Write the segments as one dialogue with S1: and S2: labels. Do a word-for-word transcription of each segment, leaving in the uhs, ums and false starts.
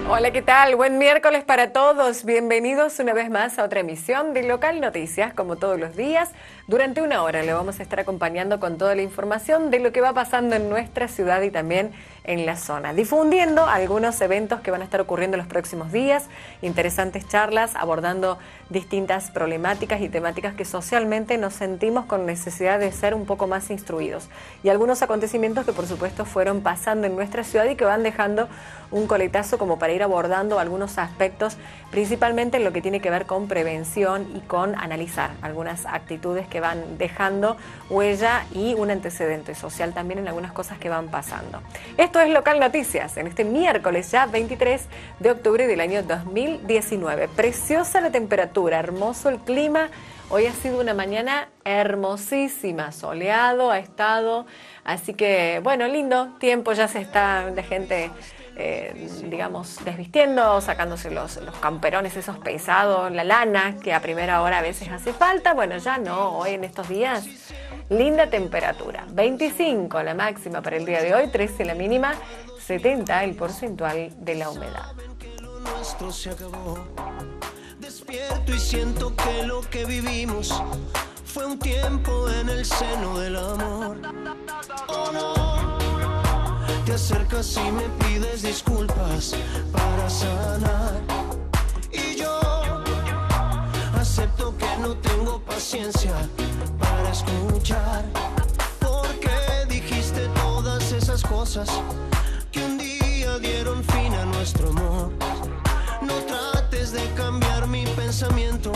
S1: Hola, ¿qué tal? Buen miércoles para todos. Bienvenidos una vez más a otra emisión de Local Noticias, como todos los días. Durante una hora le vamos a estar acompañando con toda la información de lo que va pasando en nuestra ciudad y también en la zona, difundiendo algunos eventos que van a estar ocurriendo en los próximos días, interesantes charlas abordando distintas problemáticas y temáticas que socialmente nos sentimos con necesidad de ser un poco más instruidos, y algunos acontecimientos que por supuesto fueron pasando en nuestra ciudad y que van dejando un coletazo como para ir abordando algunos aspectos, principalmente en lo que tiene que ver con prevención y con analizar algunas actitudes que van dejando huella y un antecedente social también en algunas cosas que van pasando. Esto es Local Noticias, en este miércoles ya veintitrés de octubre del año dos mil diecinueve. Preciosa la temperatura, hermoso el clima. Hoy ha sido una mañana hermosísima, soleado ha estado, así que bueno, lindo tiempo, ya se está la gente... Eh, digamos, desvistiendo, sacándose los, los camperones esos pesados, la lana, que a primera hora a veces hace falta. Bueno, ya no, hoy en estos días, linda temperatura. veinticinco la máxima para el día de hoy, trece la mínima, setenta el porcentual de la humedad.
S2: Nuestro se acabó. Despierto y siento que lo que vivimos fue un tiempo en el seno del amor. Oh no. Te acercas y me pides disculpas para sanar, y yo acepto que no tengo paciencia para escuchar, porque dijiste todas esas cosas que un día dieron fin a nuestro amor. No trates de cambiar mi pensamiento.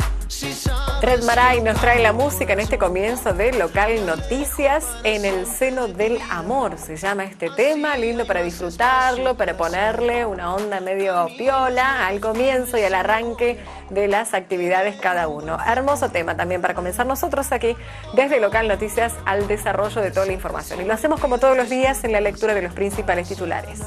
S1: Red Maray nos trae la música en este comienzo de Local Noticias, En el seno del amor se llama este tema, lindo para disfrutarlo, para ponerle una onda medio piola al comienzo y al arranque de las actividades cada uno. Hermoso tema también para comenzar nosotros aquí desde Local Noticias al desarrollo de toda la información, y lo hacemos como todos los días en la lectura de los principales titulares.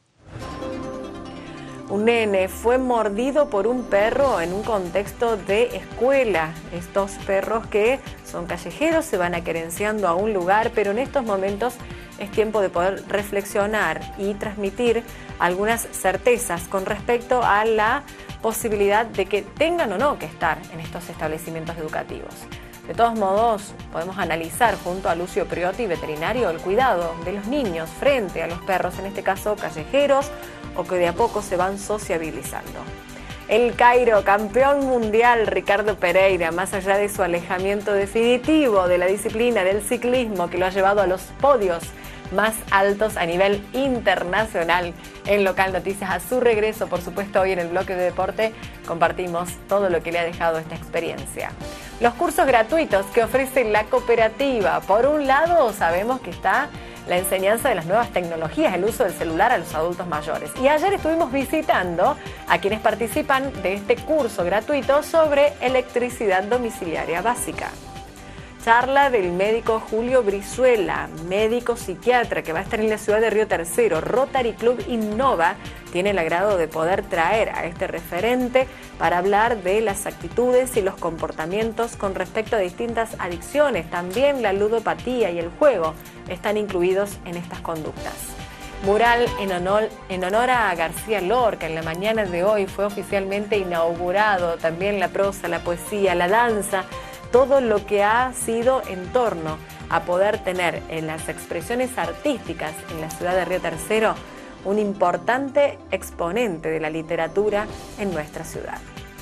S1: Un nene fue mordido por un perro en un contexto de escuela. Estos perros que son callejeros se van aquerenciando a un lugar, pero en estos momentos es tiempo de poder reflexionar y transmitir algunas certezas con respecto a la posibilidad de que tengan o no que estar en estos establecimientos educativos. De todos modos, podemos analizar junto a Lucio Priotti, veterinario, el cuidado de los niños frente a los perros, en este caso callejeros, o que de a poco se van sociabilizando. El Cairo, campeón mundial Ricardo Pereira, más allá de su alejamiento definitivo de la disciplina del ciclismo que lo ha llevado a los podios más altos a nivel internacional en Local Noticias, a su regreso, por supuesto, hoy en el bloque de deporte compartimos todo lo que le ha dejado esta experiencia. Los cursos gratuitos que ofrece la cooperativa. Por un lado, sabemos que está la enseñanza de las nuevas tecnologías, el uso del celular a los adultos mayores. Y ayer estuvimos visitando a quienes participan de este curso gratuito sobre electricidad domiciliaria básica. Charla del médico Julio Brizuela, médico psiquiatra que va a estar en la ciudad de Río Tercero. Rotary Club Innova tiene el agrado de poder traer a este referente para hablar de las actitudes y los comportamientos con respecto a distintas adicciones. También la ludopatía y el juego están incluidos en estas conductas. Mural en honor, en honor a García Lorca. En la mañana de hoy fue oficialmente inaugurado. También la prosa, la poesía, la danza, todo lo que ha sido en torno a poder tener en las expresiones artísticas en la ciudad de Río Tercero un importante exponente de la literatura en nuestra ciudad.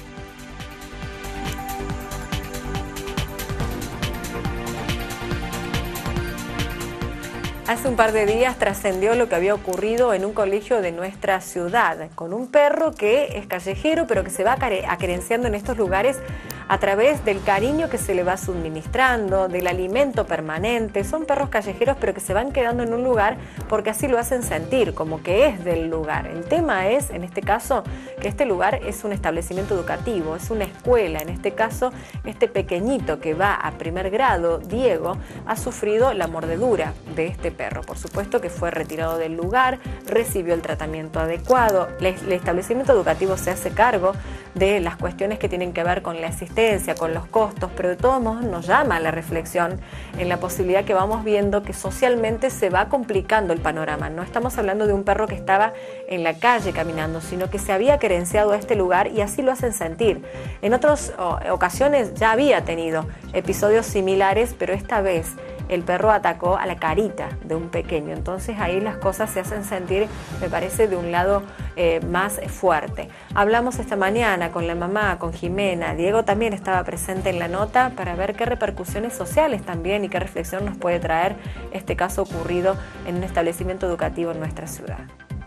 S1: Hace un par de días trascendió lo que había ocurrido en un colegio de nuestra ciudad, con un perro que es callejero, pero que se va aquerenciando en estos lugares a través del cariño que se le va suministrando, del alimento permanente. Son perros callejeros, pero que se van quedando en un lugar porque así lo hacen sentir, como que es del lugar. El tema es, en este caso, que este lugar es un establecimiento educativo, es una escuela. En este caso, este pequeñito que va a primer grado, Diego, ha sufrido la mordedura de este perro. Por supuesto que fue retirado del lugar, recibió el tratamiento adecuado. El establecimiento educativo se hace cargo de las cuestiones que tienen que ver con la asistencia, con los costos, pero de todos modos nos llama a la reflexión en la posibilidad que vamos viendo que socialmente se va complicando el panorama. No estamos hablando de un perro que estaba en la calle caminando, sino que se había querenciado a este lugar y así lo hacen sentir. En otras ocasiones ya había tenido episodios similares, pero esta vez el perro atacó a la carita de un pequeño. Entonces ahí las cosas se hacen sentir, me parece, de un lado eh, más fuerte. Hablamos esta mañana con la mamá, con Jimena. Diego también estaba presente en la nota para ver qué repercusiones sociales también y qué reflexión nos puede traer este caso ocurrido en un establecimiento educativo en nuestra ciudad.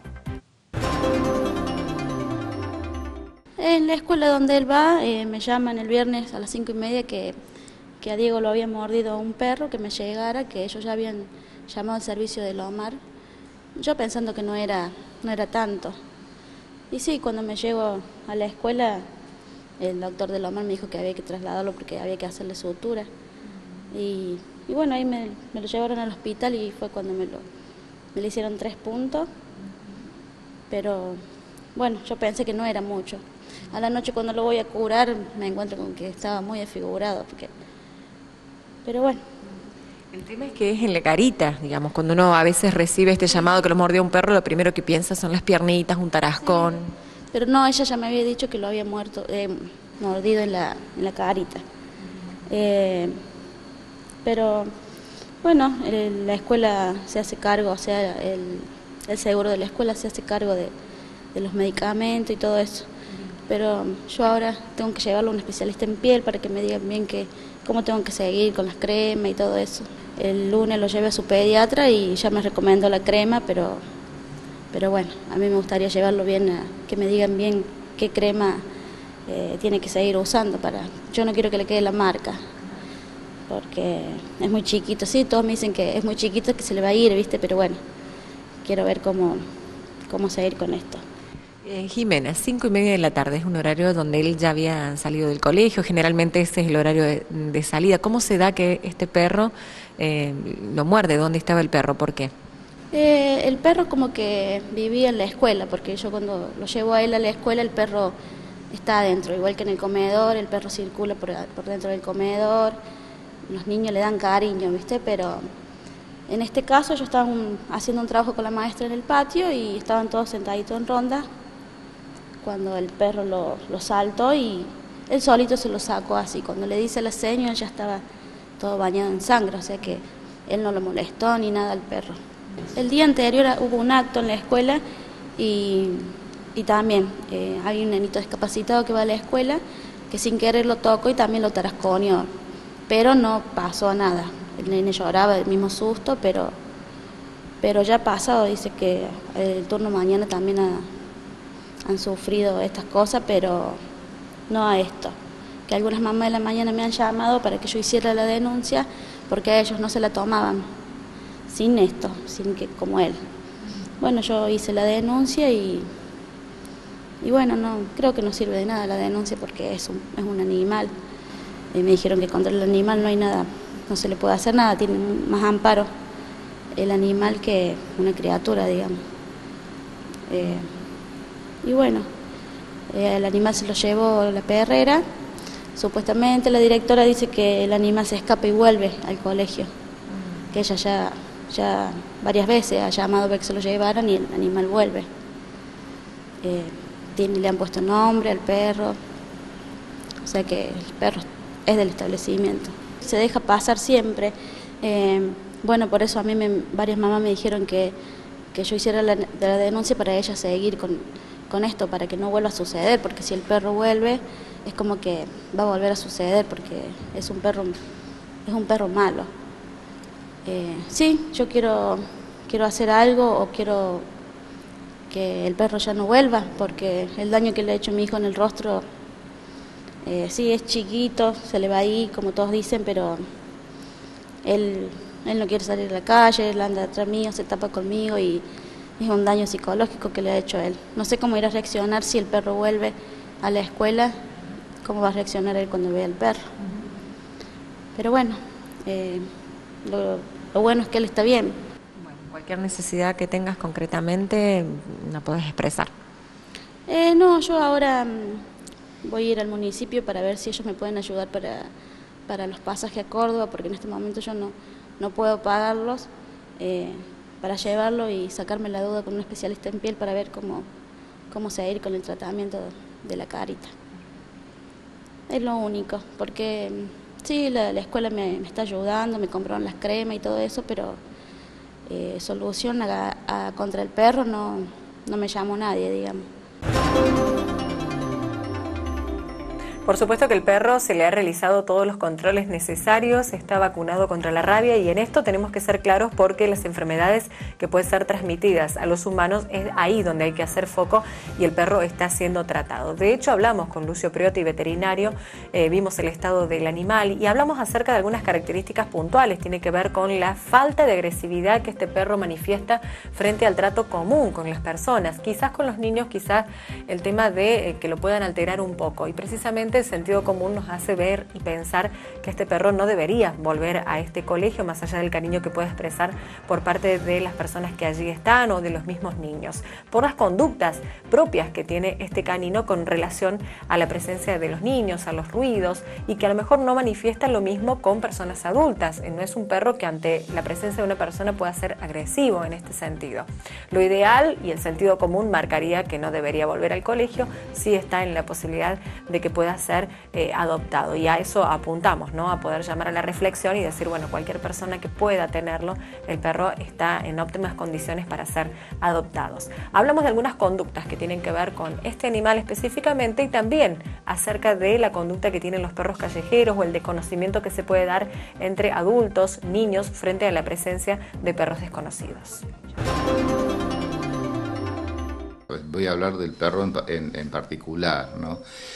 S3: En la escuela donde él va, eh, me llaman el viernes a las cinco y media que, que a Diego lo había mordido un perro, que me llegara, que ellos ya habían llamado al servicio de Lomar. Yo pensando que no era, no era tanto. Y sí, cuando me llego a la escuela, el doctor de Lomar me dijo que había que trasladarlo porque había que hacerle sutura. Y, y bueno, ahí me, me lo llevaron al hospital y fue cuando me lo, me le hicieron tres puntos. Pero bueno, yo pensé que no era mucho. A la noche cuando lo voy a curar me encuentro con que estaba muy desfigurado, porque... pero bueno.
S1: El tema es que es en la carita, digamos, cuando uno a veces recibe este llamado que lo mordió un perro, lo primero que piensa son las piernitas, un tarascón.
S3: Sí. Pero no, ella ya me había dicho que lo había muerto, eh, mordido en la, en la carita. Eh, pero bueno, el, la escuela se hace cargo, o sea, el, el seguro de la escuela se hace cargo de, de los medicamentos y todo eso. Pero yo ahora tengo que llevarlo a un especialista en piel para que me digan bien que, cómo tengo que seguir con las cremas y todo eso. El lunes lo llevé a su pediatra y ya me recomendó la crema, pero, pero bueno, a mí me gustaría llevarlo bien, a, que me digan bien qué crema eh, tiene que seguir usando. Para, yo no quiero que le quede la marca, porque es muy chiquito. Sí, todos me dicen que es muy chiquito, que se le va a ir, ¿viste? Pero bueno, quiero ver cómo, cómo seguir con esto.
S1: Eh, Jimena, cinco y media de la tarde es un horario donde él ya había salido del colegio, generalmente ese es el horario de, de salida. ¿Cómo se da que este perro eh, lo muerde? ¿Dónde estaba el perro? ¿Por qué?
S3: Eh, el perro como que vivía en la escuela, porque yo cuando lo llevo a él a la escuela el perro está adentro, igual que en el comedor, el perro circula por, por dentro del comedor, los niños le dan cariño, ¿viste? Pero en este caso yo estaba un, haciendo un trabajo con la maestra en el patio y estaban todos sentaditos en ronda cuando el perro lo, lo saltó y él solito se lo sacó así. Cuando le dice la seña, él ya estaba todo bañado en sangre, o sea que él no lo molestó ni nada al perro. El día anterior hubo un acto en la escuela y, y también eh, hay un nenito discapacitado que va a la escuela que sin querer lo tocó y también lo tarasconeó, pero no pasó a nada. El nene lloraba del mismo susto, pero, pero ya ha pasado, dice que el turno mañana también ha... han sufrido estas cosas, pero no a esto. Que algunas mamás de la mañana me han llamado para que yo hiciera la denuncia porque a ellos no se la tomaban sin esto, sin que como él. Bueno, yo hice la denuncia y, y bueno, no creo que no sirve de nada la denuncia porque es un, es un animal. Y me dijeron que contra el animal no hay nada, no se le puede hacer nada, tiene más amparo el animal que una criatura, digamos. Eh, Y bueno, eh, el animal se lo llevó la perrera. Supuestamente la directora dice que el animal se escapa y vuelve al colegio. Que ella ya, ya varias veces ha llamado para que se lo llevaran y el animal vuelve. Eh, tiene, le han puesto nombre al perro. O sea que el perro es del establecimiento. Se deja pasar siempre. Eh, bueno, por eso a mí me, varias mamás me dijeron que, que yo hiciera la, la denuncia para ella seguir con... con esto, para que no vuelva a suceder, porque si el perro vuelve, es como que va a volver a suceder, porque es un perro, es un perro malo. Eh, sí, yo quiero, quiero hacer algo o quiero que el perro ya no vuelva, porque el daño que le ha hecho a mi hijo en el rostro, eh, sí, es chiquito, se le va ahí, como todos dicen, pero él, él no quiere salir a la calle, él anda atrás mío, se tapa conmigo y es un daño psicológico que le ha hecho a él. No sé cómo irá a reaccionar si el perro vuelve a la escuela, cómo va a reaccionar él cuando vea al perro. Pero bueno, eh, lo, lo bueno es que él está bien.
S1: Bueno, cualquier necesidad que tengas concretamente, la podés expresar.
S3: Eh, no, yo ahora voy a ir al municipio para ver si ellos me pueden ayudar para, para los pasajes a Córdoba, porque en este momento yo no, no puedo pagarlos, eh, para llevarlo y sacarme la duda con un especialista en piel para ver cómo, cómo se va a ir con el tratamiento de la carita. Es lo único, porque sí, la, la escuela me, me está ayudando, me compraron las cremas y todo eso, pero eh, solución a, a, contra el perro no, no me llamó nadie, digamos.
S1: Por supuesto que el perro se le ha realizado todos los controles necesarios, está vacunado contra la rabia y en esto tenemos que ser claros porque las enfermedades que pueden ser transmitidas a los humanos es ahí donde hay que hacer foco y el perro está siendo tratado. De hecho, hablamos con Lucio Priotti, veterinario, eh, vimos el estado del animal y hablamos acerca de algunas características puntuales. Tiene que ver con la falta de agresividad que este perro manifiesta frente al trato común con las personas. Quizás con los niños, quizás el tema de eh, que lo puedan alterar un poco y precisamente el sentido común nos hace ver y pensar que este perro no debería volver a este colegio, más allá del cariño que puede expresar por parte de las personas que allí están o de los mismos niños, por las conductas propias que tiene este canino con relación a la presencia de los niños, a los ruidos, y que a lo mejor no manifiesta lo mismo con personas adultas. No es un perro que ante la presencia de una persona pueda ser agresivo en este sentido. Lo ideal y el sentido común marcaría que no debería volver al colegio, si está en la posibilidad de que pueda ser eh, adoptado, y a eso apuntamos, ¿no? A poder llamar a la reflexión y decir, bueno, cualquier persona que pueda tenerlo, el perro está en óptimas condiciones para ser adoptados. Hablamos de algunas conductas que tienen que ver con este animal específicamente y también acerca de la conducta que tienen los perros callejeros o el desconocimiento que se puede dar entre adultos, niños, frente a la presencia de perros desconocidos.
S4: Voy a hablar del perro en, en, en particular, ¿no?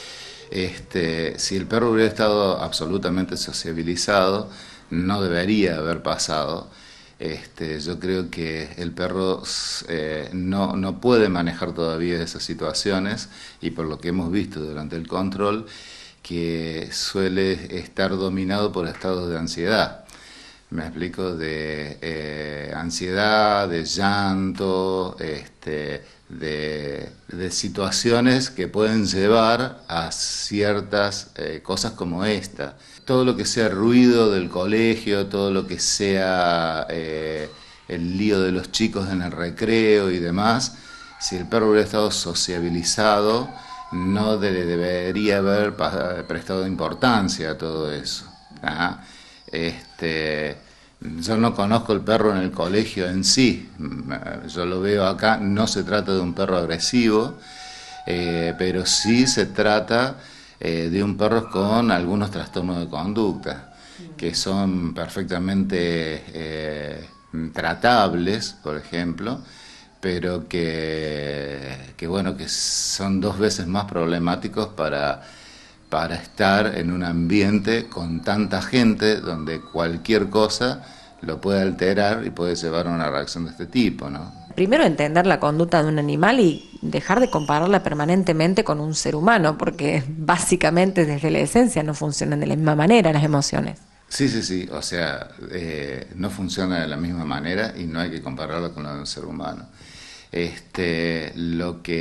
S4: Este, si el perro hubiera estado absolutamente sociabilizado, no debería haber pasado. Este, yo creo que el perro eh, no, no puede manejar todavía esas situaciones y por lo que hemos visto durante el control, que suele estar dominado por estados de ansiedad. Me explico, de eh, ansiedad, de llanto, este, de, de situaciones que pueden llevar a ciertas eh, cosas como esta. Todo lo que sea ruido del colegio, todo lo que sea eh, el lío de los chicos en el recreo y demás, si el perro hubiera estado sociabilizado, no de, debería haber prestado importancia a todo eso. ¿Ah? Este, yo no conozco el perro en el colegio en sí, yo lo veo acá, no se trata de un perro agresivo, eh, pero sí se trata eh, de un perro con algunos trastornos de conducta, que son perfectamente eh, tratables, por ejemplo, pero que, que, bueno, que son dos veces más problemáticos para... para estar en un ambiente con tanta gente donde cualquier cosa lo puede alterar y puede llevar a una reacción de este tipo, ¿no?
S1: Primero entender la conducta de un animal y dejar de compararla permanentemente con un ser humano, porque básicamente desde la esencia no funcionan de la misma manera las emociones.
S4: Sí, sí, sí, o sea, eh, no funciona de la misma manera y no hay que compararla con la de un ser humano. Este, lo que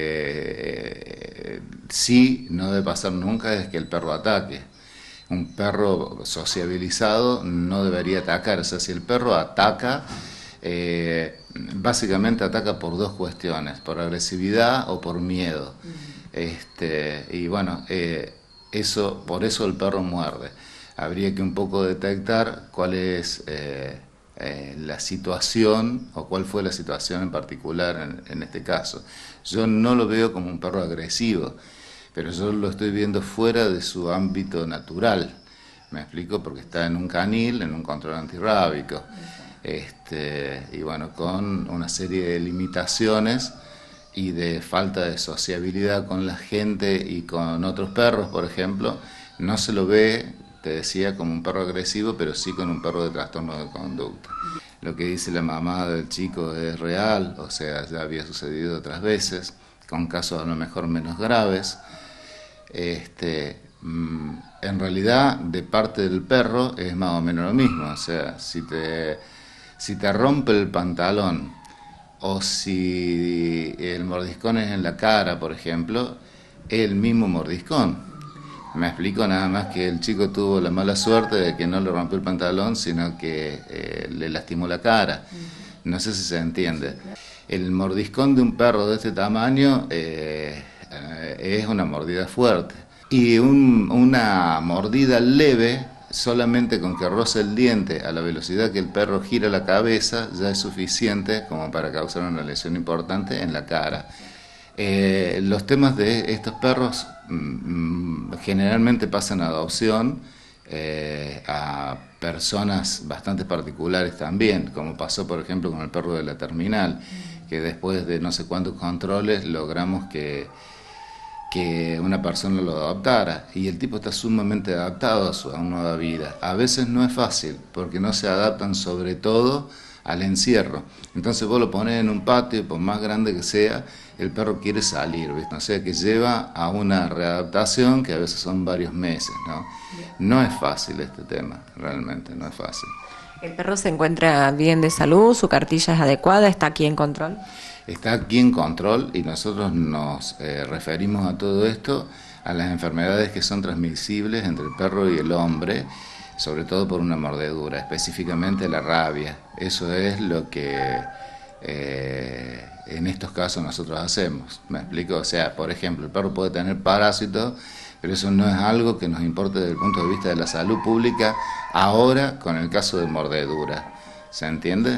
S4: eh, sí no debe pasar nunca es que el perro ataque. Un perro sociabilizado no debería atacar. O sea, si el perro ataca, eh, básicamente ataca por dos cuestiones, por agresividad o por miedo. Este, y bueno, eh, eso, por eso el perro muerde. Habría que un poco detectar cuál es... Eh, Eh, la situación o cuál fue la situación en particular en, en este caso. Yo no lo veo como un perro agresivo, pero yo lo estoy viendo fuera de su ámbito natural, me explico, porque está en un canil, en un control antirrábico, este, y bueno, con una serie de limitaciones y de falta de sociabilidad con la gente y con otros perros, por ejemplo. No se lo ve, te decía, como un perro agresivo, pero sí con un perro de trastorno de conducta. Lo que dice la mamá del chico es real, o sea, ya había sucedido otras veces, con casos a lo mejor menos graves. Este, en realidad, de parte del perro es más o menos lo mismo, o sea, si te, si te rompe el pantalón o si el mordiscón es en la cara, por ejemplo, el mismo mordiscón. Me explico, nada más que el chico tuvo la mala suerte de que no le rompió el pantalón, sino que eh, le lastimó la cara. No sé si se entiende. El mordiscón de un perro de este tamaño eh, eh, es una mordida fuerte. Y un, una mordida leve, solamente con que roce el diente a la velocidad que el perro gira la cabeza, ya es suficiente como para causar una lesión importante en la cara. Eh, los temas de estos perros mmm, generalmente pasan a adopción eh, a personas bastante particulares también, como pasó por ejemplo con el perro de la terminal, que después de no sé cuántos controles logramos que, que una persona lo adoptara, y el tipo está sumamente adaptado a su a una nueva vida. A veces no es fácil, porque no se adaptan sobre todo al encierro. Entonces vos lo pones en un patio, y por más grande que sea, el perro quiere salir, ¿viste? O sea que lleva a una readaptación que a veces son varios meses, ¿no? No es fácil este tema, realmente no es fácil.
S1: ¿El perro se encuentra bien de salud? ¿Su cartilla es adecuada? ¿Está aquí en control?
S4: Está aquí en control, y nosotros nos eh, referimos a todo esto a las enfermedades que son transmisibles entre el perro y el hombre, sobre todo por una mordedura, específicamente la rabia. Eso es lo que eh, en estos casos nosotros hacemos. ¿Me explico? O sea, por ejemplo, el perro puede tener parásitos, pero eso no es algo que nos importe desde el punto de vista de la salud pública ahora con el caso de mordedura. ¿Se entiende?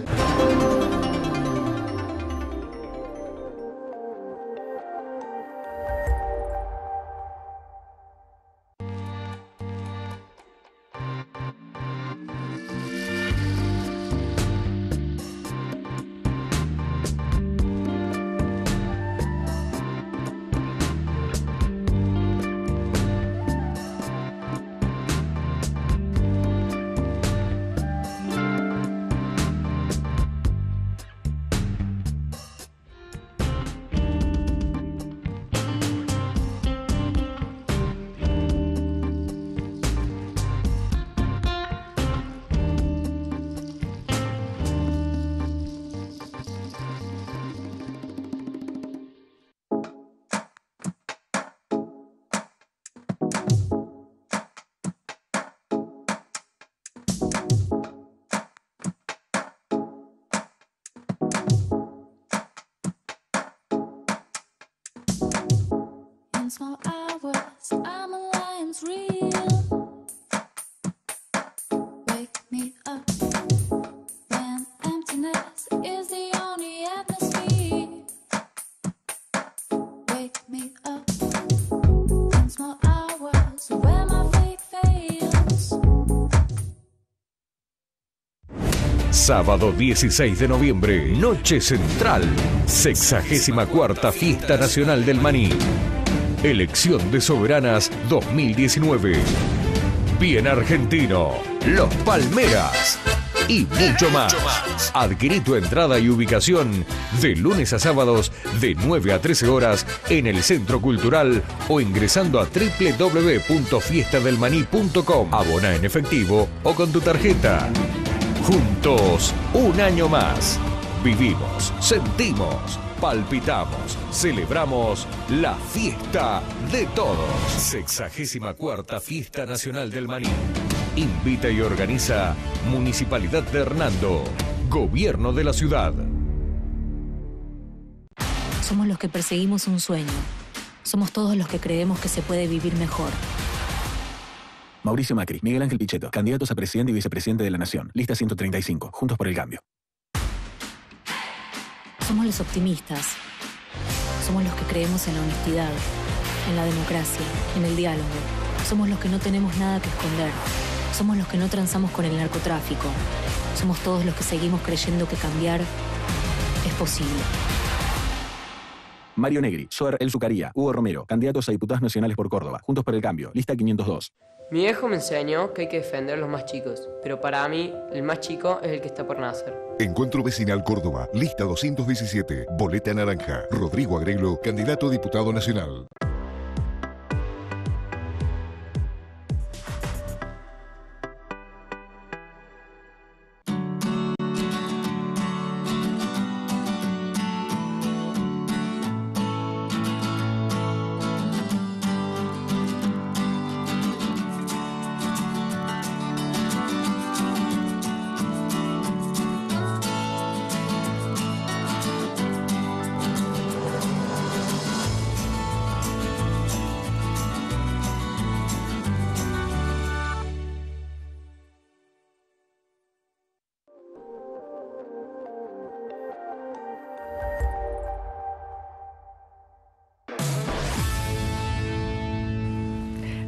S5: Small hours, I'm a lion's real. Wake me up when emptiness is the only atmosphere. Wake me up in small hours where my faith fails.
S6: Sábado dieciséis de noviembre, Noche Central, sexagésima cuarta Fiesta Nacional del Maní. Elección de Soberanas dos mil diecinueve. Bien argentino, Los Palmeras y mucho más. Adquirí tu entrada y ubicación de lunes a sábados de nueve a trece horas en el Centro Cultural o ingresando a doble u doble u doble u punto fiesta del maní punto com. Abona en efectivo o con tu tarjeta. Juntos, un año más. Vivimos, sentimos, palpitamos, celebramos la fiesta de todos. Sexagésima cuarta Fiesta Nacional del Maní. Invita y organiza Municipalidad de Hernando, Gobierno de la Ciudad.
S7: Somos los que perseguimos un sueño. Somos todos los que creemos que se puede vivir mejor.
S8: Mauricio Macri, Miguel Ángel Pichetto, candidatos a presidente y vicepresidente de la Nación. Lista ciento treinta y cinco, Juntos por el Cambio.
S7: Somos los optimistas. Somos los que creemos en la honestidad, en la democracia, en el diálogo. Somos los que no tenemos nada que esconder. Somos los que no transamos con el narcotráfico. Somos todos los que seguimos creyendo que cambiar es posible.
S8: Mario Negri, Soer El Zucaría, Hugo Romero, candidatos a diputados nacionales por Córdoba. Juntos por el Cambio. Lista quinientos dos.
S9: Mi viejo me enseñó que hay que defender a los más chicos, pero para mí, el más chico es el que está por nacer.
S10: Encuentro Vecinal Córdoba, lista doscientos diecisiete, boleta naranja. Rodrigo Agrelo, candidato a diputado nacional.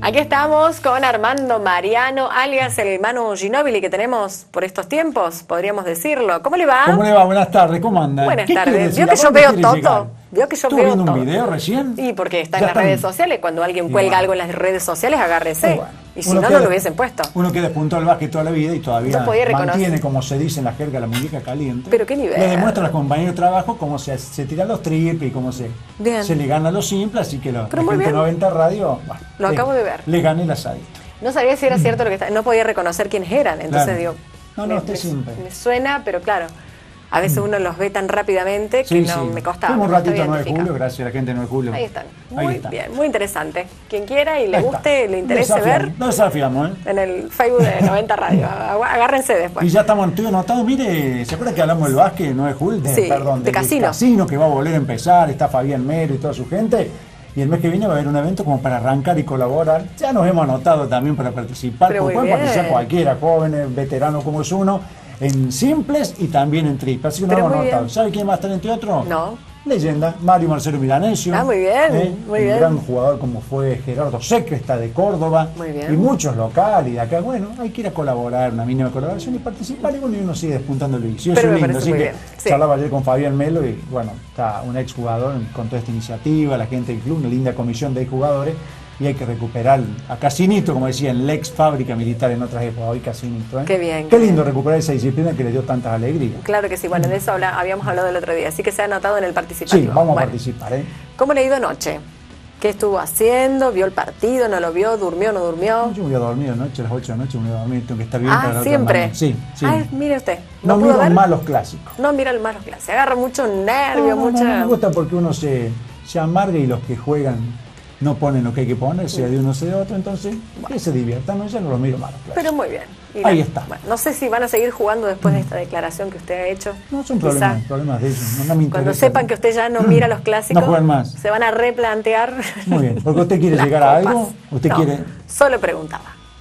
S1: Aquí estamos con Armando Mariano, alias el Manu Ginóbili que tenemos por estos tiempos, podríamos decirlo. ¿Cómo le va?
S11: ¿Cómo le va? Buenas tardes, ¿cómo anda?
S1: Buenas
S11: ¿Qué quiere
S1: tardes.
S11: decir?
S1: ¿Vio que
S11: ¿A
S1: yo
S11: dónde
S1: veo
S11: quiere
S1: todo?
S11: llegar?
S1: ¿Vio que yo
S11: ¿Estuvo
S1: veo
S11: viendo
S1: todo?
S11: un video recién?
S1: Y porque está en
S11: Ya
S1: las
S11: están-
S1: redes sociales, cuando alguien
S11: Y
S1: cuelga
S11: bueno.
S1: algo en las redes sociales, agárrese.
S11: Y bueno,
S1: Y si
S11: uno
S1: no,
S11: queda-
S1: no lo hubiesen puesto.
S11: Uno que despuntó al básquet toda la vida y todavía
S1: No podía reconocer.
S11: mantiene, como se dice en la jerga, la muñeca caliente.
S1: Pero qué nivel.
S11: Le demuestra a los compañeros de trabajo cómo se, se tiran los triples y cómo se,
S1: Bien.
S11: se le gana a los simples, así que lo,
S1: Pero
S11: la
S1: muy
S11: gente
S1: bien.
S11: noventa Radio, bueno,
S1: Lo
S11: le-
S1: acabo de ver.
S11: Le gané el asadito.
S1: No sabía si era cierto lo que está, no podía reconocer quiénes eran, entonces
S11: Claro.
S1: digo,
S11: No, no,
S1: me,
S11: usted
S1: me-
S11: siempre.
S1: me suena, pero claro, a veces uno los ve tan rápidamente que
S11: Sí,
S1: no
S11: sí.
S1: me costaba.
S11: Fuimos un
S1: me costaba
S11: ratito a nueve de
S1: identificar.
S11: julio, gracias a la gente de nueve de julio.
S1: Ahí están,
S11: Ahí
S1: muy
S11: está.
S1: bien, muy interesante. Quien quiera y le
S11: Ahí está.
S1: guste, le interese
S11: Desafiamos,
S1: ver,
S11: No desafiamos, ¿eh?
S1: en el Facebook de noventa Radio, Agu- agárrense después.
S11: Y ya estamos todo anotado. Mire, ¿se acuerda que hablamos del básquet nueve de julio? De,
S1: Sí,
S11: perdón,
S1: de
S11: del
S1: Casino.
S11: Casino, que va a volver a empezar. Está Fabián Mero y toda su gente. Y el mes que viene va a haber un evento como para arrancar y colaborar. Ya nos hemos anotado también para participar.
S1: Pero
S11: Porque
S1: muy
S11: pueden
S1: bien.
S11: participar cualquiera, jóvenes, veteranos como es uno, en simples y también en triples. Así que nos
S1: Pero
S11: hemos
S1: muy
S11: anotado.
S1: bien.
S11: ¿Sabe quién va a estar entre otros?
S1: No.
S11: Leyenda, Mario Marcelo Milanesio.
S1: Ah, muy bien, muy
S11: un
S1: bien.
S11: gran jugador como fue Gerardo Secresta de Córdoba.
S1: Muy bien.
S11: Y muchos locales y de acá. Bueno, hay que ir a colaborar, una mínima colaboración y participar. Y bueno, y uno sigue despuntando el vicio.
S1: Pero
S11: Eso
S1: me
S11: es lindo.
S1: parece
S11: Así
S1: muy
S11: que
S1: bien, sí.
S11: charlaba ayer con Fabián Melo y bueno, está un ex jugador con toda esta iniciativa, la gente del club, una linda comisión de jugadores. Y hay que recuperar a Casinito, como decían, la ex fábrica militar en otras épocas. Hoy Casinito. ¿eh?
S1: Qué bien,
S11: Qué
S1: qué
S11: lindo recuperar esa disciplina que le dio tantas alegrías.
S1: Claro que sí, bueno, de eso habla- habíamos hablado el otro día, así que se ha anotado en el participativo.
S11: Sí, vamos a
S1: Bueno,
S11: participar. ¿eh?
S1: ¿cómo le ha ido anoche? ¿Qué estuvo haciendo? ¿Vio el partido? ¿No lo vio? ¿Durmió? ¿No durmió?
S11: Yo me voy a dormir anoche, a las ocho de la noche me voy a dormir, tengo que estar bien para la
S1: Ah,
S11: otra
S1: siempre.
S11: mañana. Sí, sí.
S1: Ay, mire usted.
S11: no
S1: pudo
S11: miro
S1: ver?
S11: más los clásicos.
S1: No mira el malos clases. Agarra mucho nervio,
S11: No, no,
S1: mucha.
S11: no, no me gusta porque uno se, se amarga y los que juegan no ponen lo que hay que poner, sea de uno sea de otro, entonces que se diviertan, no, ya no los miro más los clásicos.
S1: Pero muy bien. Y
S11: Ahí
S1: la-
S11: está.
S1: bueno, no sé si van a seguir jugando después de esta declaración que usted ha hecho.
S11: No son
S1: Quizá.
S11: problemas, problemas de ellos, no, no me interesa.
S1: Cuando sepan que usted ya no mira los clásicos,
S11: No juegan más.
S1: se van a replantear.
S11: Muy bien, porque usted quiere
S1: las
S11: llegar a
S1: copas.
S11: algo, usted
S1: No,
S11: quiere...
S1: Solo preguntaba.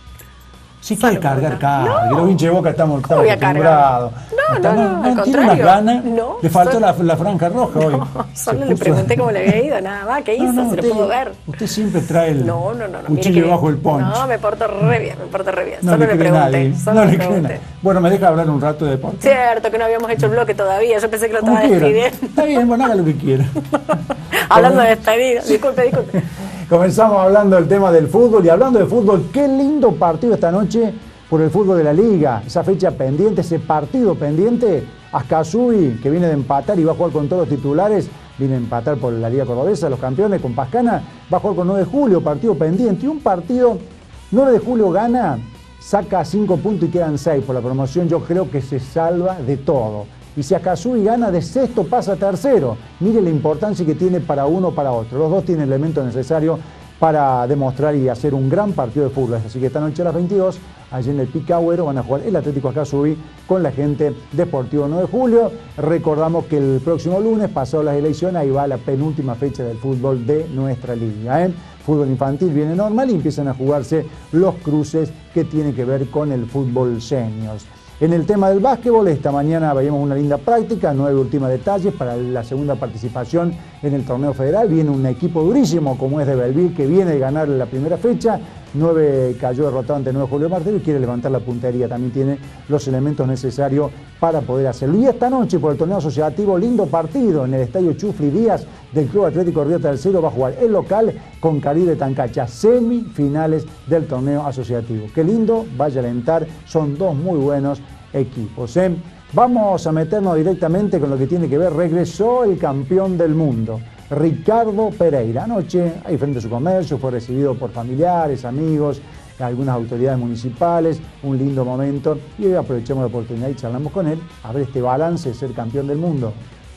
S11: Si quiere cargar, cargue.
S1: No.
S11: Los hinchas de Boca estamos, estamos
S1: voy a cargar?
S11: acostumbrados.
S1: No,
S11: Está-
S1: no, no, al
S11: tiene
S1: contrario.
S11: unas ganas.
S1: No,
S11: Le faltó
S1: solo-
S11: la, la franja roja hoy. Se
S1: Solo le
S11: puso-
S1: pregunté cómo le había ido, nada más. ¿Qué hizo?
S11: No, no,
S1: se
S11: usted,
S1: lo pudo ver.
S11: Usted siempre trae el
S1: No, no, no. no. Mire
S11: cuchillo
S1: que-
S11: bajo el poncho.
S1: No, me porto re bien, me porto re bien.
S11: No
S1: Solo
S11: le
S1: le,
S11: cree
S1: pregunté.
S11: nadie.
S1: Solo
S11: No
S1: le
S11: le cree
S1: pregunté.
S11: nadie. Bueno, me deja hablar un rato de deporte.
S1: Cierto que no habíamos hecho el bloque todavía. Yo pensé que lo
S11: Como
S1: estaba
S11: quiera.
S1: despidiendo.
S11: Está bien, bueno, haga lo que quiera.
S1: Hablando de despedida. Disculpe, disculpe.
S11: Comenzamos hablando del tema del fútbol y hablando de fútbol, qué lindo partido esta noche por el fútbol de la Liga. Esa fecha pendiente, ese partido pendiente. Ascasubi, que viene de empatar y va a jugar con todos los titulares, viene a empatar por la Liga Cordobesa, los campeones con Pascana, va a jugar con nueve de julio, partido pendiente. Y un partido, nueve de julio gana, saca cinco puntos y quedan seis por la promoción. Yo creo que se salva de todo. Y si Ascasubi gana de sexto pasa a tercero. Mire la importancia que tiene para uno o para otro. Los dos tienen el elemento necesario para demostrar y hacer un gran partido de fútbol. Así que esta noche a las veintidós, allí en el Picagüero, van a jugar el Atlético Ascasubi con la gente de Deportivo nueve de julio. Recordamos que el próximo lunes, pasado las elecciones, ahí va la penúltima fecha del fútbol de nuestra liga. ¿eh? Fútbol infantil viene normal y empiezan a jugarse los cruces que tienen que ver con el fútbol seniors. En el tema del básquetbol, esta mañana veíamos una linda práctica, nueve últimos detalles para la segunda participación en el torneo federal. Viene un equipo durísimo como es de Belleville, que viene de ganar la primera fecha. nueve cayó derrotado ante nueve Julio Martelo y quiere levantar la puntería. También tiene los elementos necesarios para poder hacerlo. Y esta noche, por el torneo asociativo, lindo partido en el estadio Chufli Díaz del Club Atlético Río Tercero. Va a jugar el local con Caribe Tancacha, semifinales del torneo asociativo. Qué lindo, vaya a alentar, son dos muy buenos equipos. ¿eh? Vamos a meternos directamente con lo que tiene que ver, regresó el campeón del mundo, Ricardo Pereira. Anoche, ahí frente a su comercio, fue recibido por familiares, amigos, algunas autoridades municipales, un lindo momento, y hoy aprovechamos la oportunidad y charlamos con él a ver este balance de ser campeón del mundo.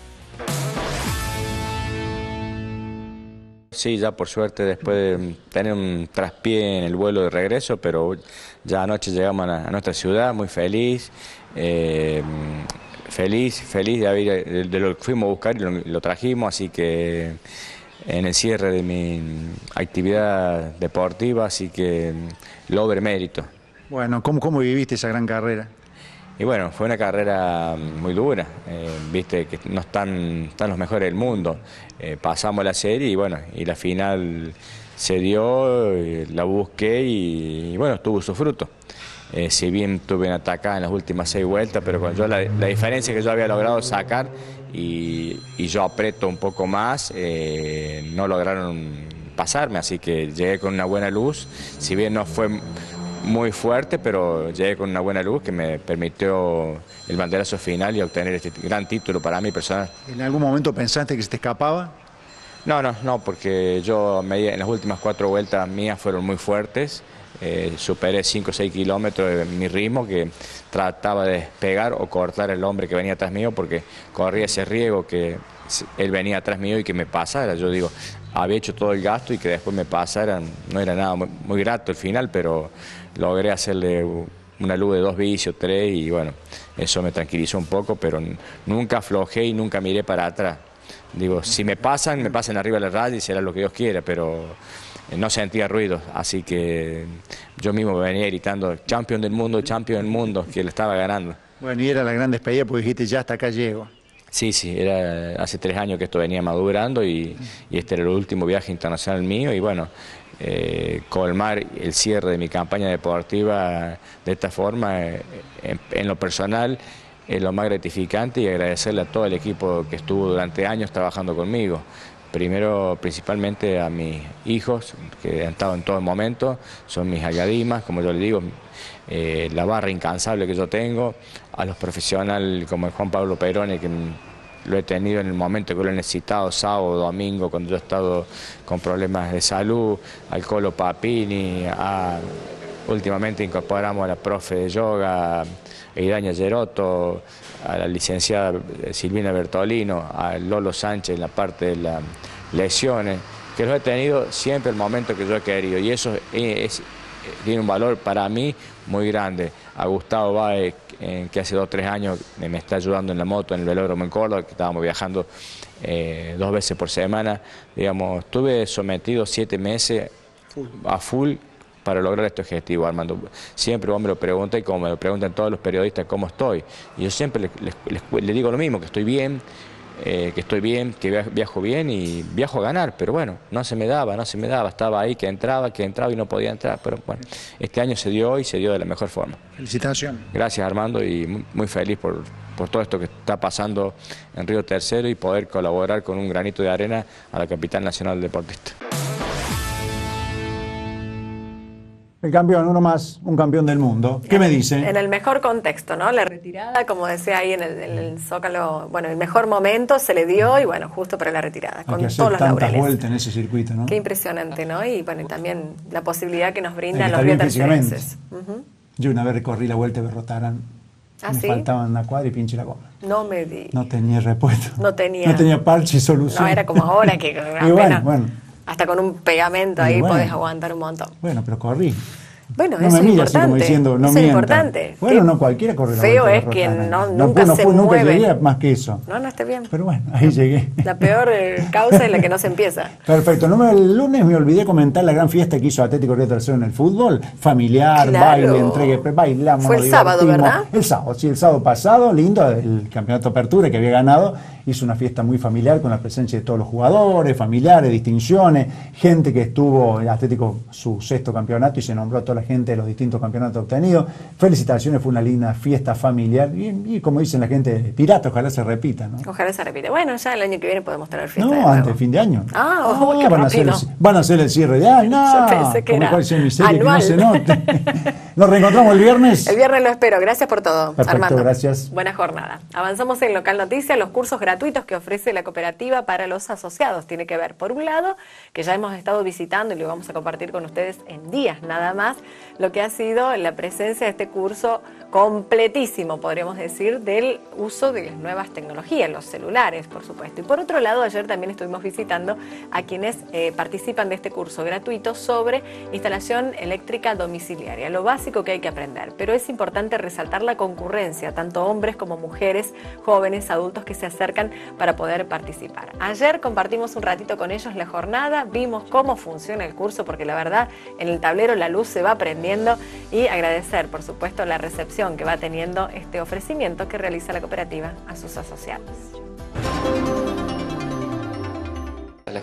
S12: Sí, ya por suerte después de tener un traspié en el vuelo de regreso, pero ya anoche llegamos a, a nuestra ciudad muy feliz, eh, feliz, feliz de, haber, de, de lo que fuimos a buscar y lo, lo trajimos, así que en el cierre de mi actividad deportiva, así que logro mérito.
S11: Bueno, ¿cómo, cómo viviste esa gran carrera?
S12: Y bueno, fue una carrera muy dura, eh, viste que no están, están los mejores del mundo. Eh, pasamos la serie y bueno, y la final se dio, eh, la busqué y, y bueno, tuvo su fruto. Eh, si bien tuve una atacada en las últimas seis vueltas, pero con yo la, la diferencia que yo había logrado sacar y, y yo aprieto un poco más, eh, no lograron pasarme, así que llegué con una buena luz, si bien no fue muy fuerte, pero llegué con una buena luz que me permitió el banderazo final y obtener este gran título para mí personal.
S11: ¿En algún momento pensaste que se te escapaba?
S12: No, no, no, porque yo me, en las últimas cuatro vueltas mías fueron muy fuertes. Eh, superé cinco o seis kilómetros de mi ritmo, que trataba de despegar o cortar el hombre que venía atrás mío, porque corría ese riesgo que él venía atrás mío y que me pasara. Yo digo, había hecho todo el gasto y que después me pasara, no era nada muy, muy grato el final, pero logré hacerle una luz de dos vicios, tres, y bueno, eso me tranquilizó un poco, pero nunca aflojé y nunca miré para atrás. Digo, si me pasan, me pasan arriba de la raya y será lo que Dios quiera, pero no sentía ruido, así que yo mismo me venía gritando, campeón del mundo, campeón del mundo, que le estaba ganando.
S11: Bueno, y era la gran despedida porque dijiste, ya hasta acá llego.
S12: Sí, sí, era hace tres años que esto venía madurando y, y este era el último viaje internacional mío y bueno, eh, colmar el cierre de mi campaña deportiva de esta forma, eh, en, en lo personal, es lo más gratificante y agradecerle a todo el equipo que estuvo durante años trabajando conmigo. Primero, principalmente a mis hijos, que han estado en todo momento, son mis agadimas, como yo les digo, eh, la barra incansable que yo tengo, a los profesionales como el Juan Pablo Perone, que lo he tenido en el momento que lo he necesitado, sábado, domingo, cuando yo he estado con problemas de salud, al Colo Papini, a, últimamente incorporamos a la profe de yoga, Idaña Gerotto, a la licenciada Silvina Bertolino, a Lolo Sánchez en la parte de las lesiones, que los he tenido siempre el momento que yo he querido y eso es, es, tiene un valor para mí muy grande. A Gustavo Báez, eh, que hace dos o tres años me está ayudando en la moto en el velódromo en Córdoba, que estábamos viajando eh, dos veces por semana, digamos, estuve sometido siete meses a full para lograr este objetivo, Armando. Siempre vos me lo preguntas y como me lo preguntan todos los periodistas cómo estoy. Y yo siempre les, les, les, les digo lo mismo, que estoy bien, eh, que estoy bien, que viajo bien y viajo a ganar, pero bueno, no se me daba, no se me daba, estaba ahí que entraba, que entraba y no podía entrar, pero bueno, este año se dio y se dio de la mejor forma.
S11: Felicitaciones.
S12: Gracias, Armando, y muy, muy feliz por, por todo esto que está pasando en Río Tercero y poder colaborar con un granito de arena a la capital nacional del deportista.
S11: El campeón, uno más, un campeón del mundo. ¿Qué me dice?
S1: En el mejor contexto, ¿no? La retirada, como decía ahí en el, en el Zócalo, bueno, el mejor momento se le dio y bueno, justo para la retirada, con
S11: Hay que hacer
S1: todos los
S11: tantas
S1: laureles.
S11: vueltas en ese circuito, ¿no?
S1: Qué impresionante, ¿no? Y bueno, y también la posibilidad que nos brindan
S11: Hay que
S1: los
S11: estar bien físicamente.
S1: riotercerenses. Uh-huh.
S11: Yo una vez recorrí la vuelta de Berrotarán,
S1: ¿Ah,
S11: me
S1: sí?
S11: faltaban una cuadra y pinché la goma.
S1: No me di.
S11: No tenía repuesto.
S1: No tenía.
S11: No tenía parche y solución.
S1: No, era como ahora que
S11: Y
S1: apenas,
S11: bueno, bueno,
S1: hasta con un pegamento
S11: Y
S1: ahí
S11: bueno.
S1: podés aguantar un montón.
S11: bueno, pero corrí.
S1: Bueno,
S11: No
S1: eso
S11: me
S1: es
S11: mira así
S1: importante.
S11: como diciendo, no
S1: eso es
S11: mienta.
S1: importante.
S11: Bueno,
S1: Qué
S11: no cualquiera corre la
S1: feo
S11: vuelta de
S1: es quien
S11: Berrotarán.
S1: no, nunca
S11: no,
S1: se
S11: fue- nunca
S1: mueve.
S11: llegué a más que eso.
S1: No, no está bien.
S11: Pero bueno, ahí llegué.
S1: La peor eh, causa es la que no se empieza.
S11: Perfecto. No me- el lunes me olvidé comentar la gran fiesta que hizo Atlético Río Tercero en el fútbol. Familiar,
S1: Claro.
S11: baile, entregue, bailamos.
S1: Fue el
S11: nos
S1: sábado,
S11: divertimos.
S1: ¿verdad?
S11: El sábado, sí, el sábado pasado, lindo, el campeonato Apertura que había ganado. Hizo una fiesta muy familiar con la presencia de todos los jugadores, familiares, distinciones, gente que estuvo en Atlético su sexto campeonato y se nombró a toda la gente de los distintos campeonatos obtenidos. Felicitaciones, fue una linda fiesta familiar y, y como dicen la gente, pirata, ojalá se repita, ¿no?
S1: Ojalá se repite. Bueno, ya el año que viene podemos tener fiesta.
S11: No,
S1: de nuevo.
S11: antes de fin de año.
S1: Ah, oh, qué
S11: van, a hacer el,
S1: rápido.
S11: van a hacer el cierre de año. No,
S1: Yo pensé que
S11: como
S1: era
S11: cual sea mi serie, que no
S1: anual.
S11: se note. Nos reencontramos el viernes.
S1: El viernes lo espero. Gracias por todo,
S11: Perfecto,
S1: Armando.
S11: gracias.
S1: Buena jornada. Avanzamos en Local Noticias, los cursos gratuitos que ofrece la cooperativa para los asociados. Tiene que ver, por un lado, que ya hemos estado visitando y lo vamos a compartir con ustedes en días nada más, lo que ha sido la presencia de este curso completísimo, podríamos decir, del uso de las nuevas tecnologías, los celulares, por supuesto. Y por otro lado, ayer también estuvimos visitando a quienes eh, participan de este curso gratuito sobre instalación eléctrica domiciliaria, lo básico que hay que aprender. Pero es importante resaltar la concurrencia, tanto hombres como mujeres, jóvenes, adultos que se acercan para poder participar. Ayer compartimos un ratito con ellos la jornada, vimos cómo funciona el curso, porque la verdad en el tablero la luz se va prendiendo, y agradecer, por supuesto, la recepción que va teniendo este ofrecimiento que realiza la cooperativa a sus asociados.
S13: La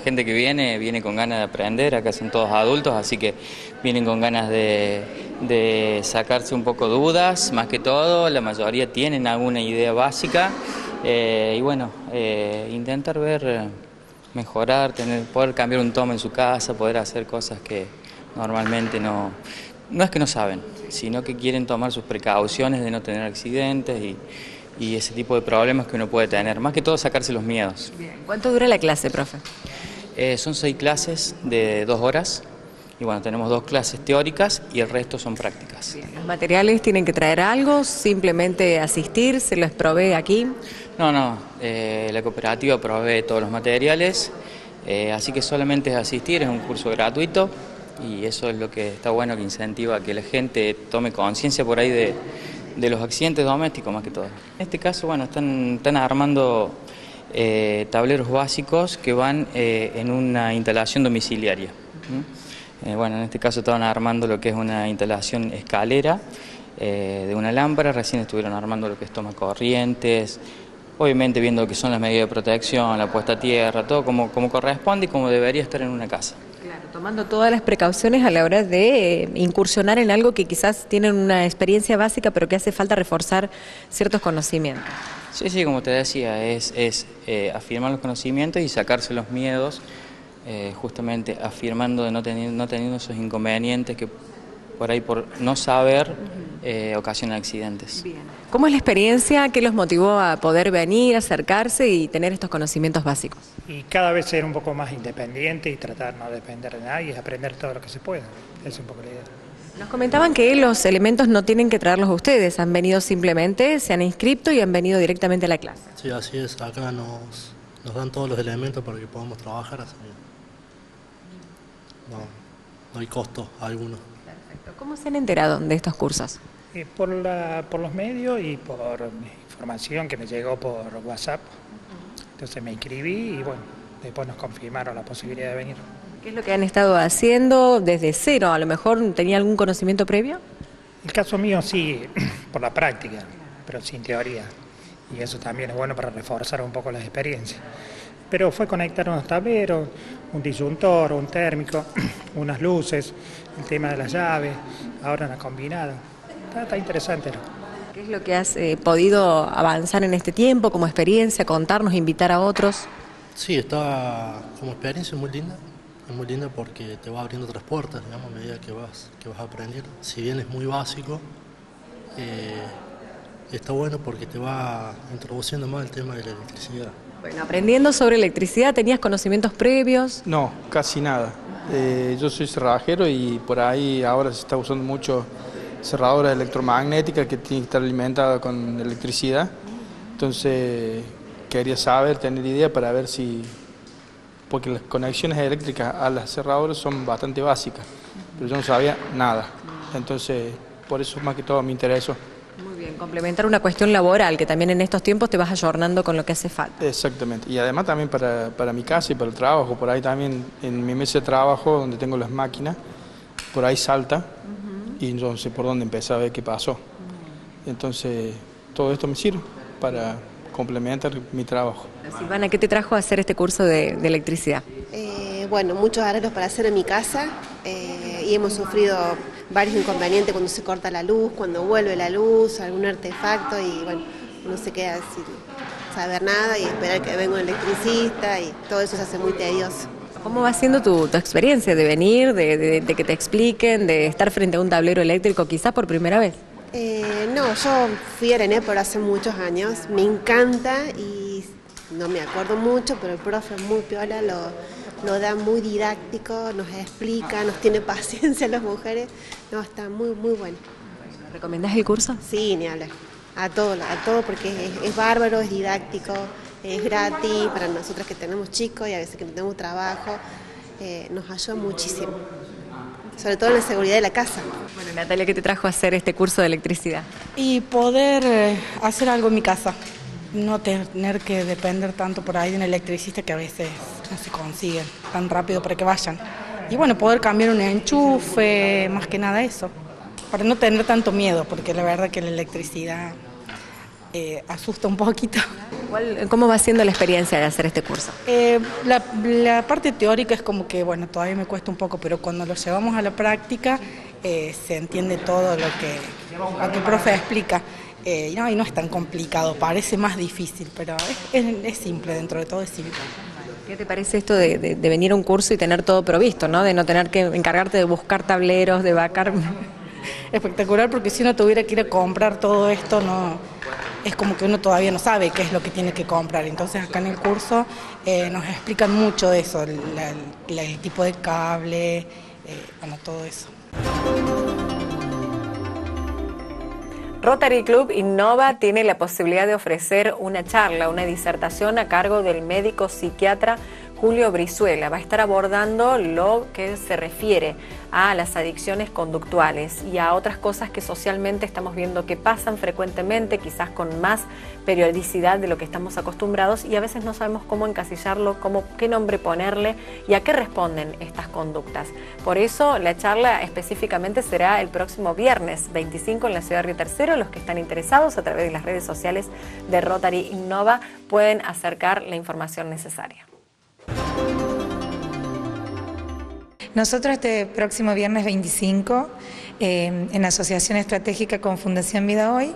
S13: gente que viene, viene con ganas de aprender, acá son todos adultos, así que vienen con ganas de, de sacarse un poco dudas, más que todo, la mayoría tienen alguna idea básica, eh, y bueno, eh, intentar ver, eh, mejorar, tener, poder cambiar un toma en su casa, poder hacer cosas que normalmente no, no es que no saben, sino que quieren tomar sus precauciones de no tener accidentes y, y ese tipo de problemas que uno puede tener, más que todo sacarse los miedos.
S1: Bien. ¿Cuánto dura la clase, profe?
S13: Eh, son seis clases de dos horas y bueno, tenemos dos clases teóricas y el resto son prácticas.
S1: Bien. ¿Los materiales tienen que traer algo? ¿Simplemente asistir? ¿Se los provee aquí?
S13: No, no, eh, la cooperativa provee todos los materiales, eh, así que solamente es asistir, es un curso gratuito y eso es lo que está bueno, que incentiva a que la gente tome conciencia por ahí de, de los accidentes domésticos más que todo. En este caso, bueno, están, están armando eh, tableros básicos que van eh, en una instalación domiciliaria. ¿Mm? Eh, bueno, en este caso estaban armando lo que es una instalación escalera eh, de una lámpara, recién estuvieron armando lo que es tomacorrientes, obviamente viendo lo que son las medidas de protección, la puesta a tierra, todo como, como corresponde y como debería estar en una casa.
S1: Claro, tomando todas las precauciones a la hora de eh, incursionar en algo que quizás tienen una experiencia básica, pero que hace falta reforzar ciertos conocimientos.
S13: Sí, sí, como te decía, es, es eh, afirmar los conocimientos y sacarse los miedos, eh, justamente afirmando de no tener, no teniendo esos inconvenientes que por ahí por no saber eh, ocasionan accidentes.
S1: Bien. ¿Cómo es la experiencia? ¿Qué los motivó a poder venir, acercarse y tener estos conocimientos básicos?
S14: Y cada vez ser un poco más independiente y tratar de no depender de nadie, y aprender todo lo que se pueda. Esa es un poco la idea.
S1: Nos comentaban que los elementos no tienen que traerlos ustedes, han venido simplemente, se han inscrito y han venido directamente a la clase.
S15: Sí, así es. Acá nos, nos dan todos los elementos para que podamos trabajar, así no, no hay costo alguno.
S1: Perfecto. ¿Cómo se han enterado de estos cursos?
S14: Eh, por, la, por los medios y por información que me llegó por WhatsApp. Entonces me inscribí y bueno, después nos confirmaron la posibilidad de venir.
S1: ¿Qué es lo que han estado haciendo desde cero? ¿A lo mejor tenía algún conocimiento previo?
S14: El caso mío sí, por la práctica, pero sin teoría. Y eso también es bueno para reforzar un poco las experiencias. Pero fue conectar unos tableros, un disyuntor, un térmico, unas luces, el tema de las llaves, ahora una combinada. Está, está interesante, ¿no?
S1: ¿Qué es lo que has eh, podido avanzar en este tiempo como experiencia, contarnos, invitar a otros?
S15: Sí, está como experiencia muy linda. Es muy linda porque te va abriendo otras puertas, digamos, a medida que vas, que vas a aprender. Si bien es muy básico, eh, está bueno porque te va introduciendo más el tema de la electricidad.
S1: Bueno, aprendiendo sobre electricidad, ¿tenías conocimientos previos?
S16: No, casi nada. Eh, yo soy cerrajero y por ahí ahora se está usando mucho cerradura electromagnética que tiene que estar alimentada con electricidad. Entonces quería saber, tener idea para ver si... porque las conexiones eléctricas a las cerraduras son bastante básicas, pero yo no sabía nada. Entonces, por eso más que todo me interesó.
S1: Muy bien, complementar una cuestión laboral, que también en estos tiempos te vas ayornando con lo que hace falta.
S16: Exactamente, y además también para, para mi casa y para el trabajo, por ahí también en mi mesa de trabajo, donde tengo las máquinas, por ahí salta, uh-huh. Y yo no sé por dónde empecé a ver qué pasó. Uh-huh. Entonces, todo esto me sirve para complementar mi trabajo.
S1: Silvana, ¿qué te trajo a hacer este curso de, de electricidad?
S17: Eh, bueno, muchos arreglos para hacer en mi casa eh, y hemos sufrido varios inconvenientes cuando se corta la luz, cuando vuelve la luz, algún artefacto y bueno, uno se queda sin saber nada y esperar que venga un electricista y todo eso se hace muy tedioso.
S1: ¿Cómo va siendo tu, tu experiencia de venir, de, de, de que te expliquen, de estar frente a un tablero eléctrico quizás por primera vez?
S17: Eh, no, yo fui a Arené por hace muchos años, me encanta y no me acuerdo mucho, pero el profe es muy piola, lo, lo da muy didáctico, nos explica, nos tiene paciencia a las mujeres, no, está muy muy bueno.
S1: ¿Recomendás el curso?
S17: Sí, ni hablar, a todo, a todo porque es, es bárbaro, es didáctico, es gratis para nosotros que tenemos chicos y a veces que no tenemos trabajo, eh, nos ayuda muchísimo. Sobre todo en la seguridad de la casa.
S1: Bueno, Natalia, ¿qué te trajo a hacer este curso de electricidad?
S18: Y poder eh, hacer algo en mi casa, no tener que depender tanto por ahí de un electricista que a veces no se consigue tan rápido para que vayan. Y bueno, poder cambiar un enchufe, más que nada eso, para no tener tanto miedo, porque la verdad que la electricidad eh, asusta un poquito.
S1: ¿Cuál- ¿Cómo va siendo la experiencia de hacer este curso?
S18: Eh, la, la parte teórica es como que, bueno, todavía me cuesta un poco, pero cuando lo llevamos a la práctica eh, se entiende todo lo que, lo que el profe explica. Eh, y, no, y no es tan complicado, parece más difícil, pero es, es, es simple, dentro de todo es simple.
S1: ¿Qué te parece esto de, de- de venir a un curso y tener todo provisto, ¿no? De no tener que encargarte de buscar tableros, de vacar.
S18: Espectacular, porque si uno tuviera que ir a comprar todo esto, no es como que uno todavía no sabe qué es lo que tiene que comprar. Entonces acá en el curso eh, nos explican mucho de eso, la- la- el tipo de cable, eh, bueno, todo eso.
S1: Rotary Club Innova tiene la posibilidad de ofrecer una charla, una disertación a cargo del médico psiquiatra Julio Brizuela. Va a estar abordando lo que se refiere a las adicciones conductuales y a otras cosas que socialmente estamos viendo que pasan frecuentemente, quizás con más periodicidad de lo que estamos acostumbrados, y a veces no sabemos cómo encasillarlo, cómo, qué nombre ponerle y a qué responden estas conductas. Por eso la charla específicamente será el próximo viernes veinticinco en la ciudad de Río Tercero. Los que están interesados a través de las redes sociales de Rotary Innova pueden acercar la información necesaria.
S19: Nosotros este próximo viernes veinticinco, eh, en asociación estratégica con Fundación Vida Hoy,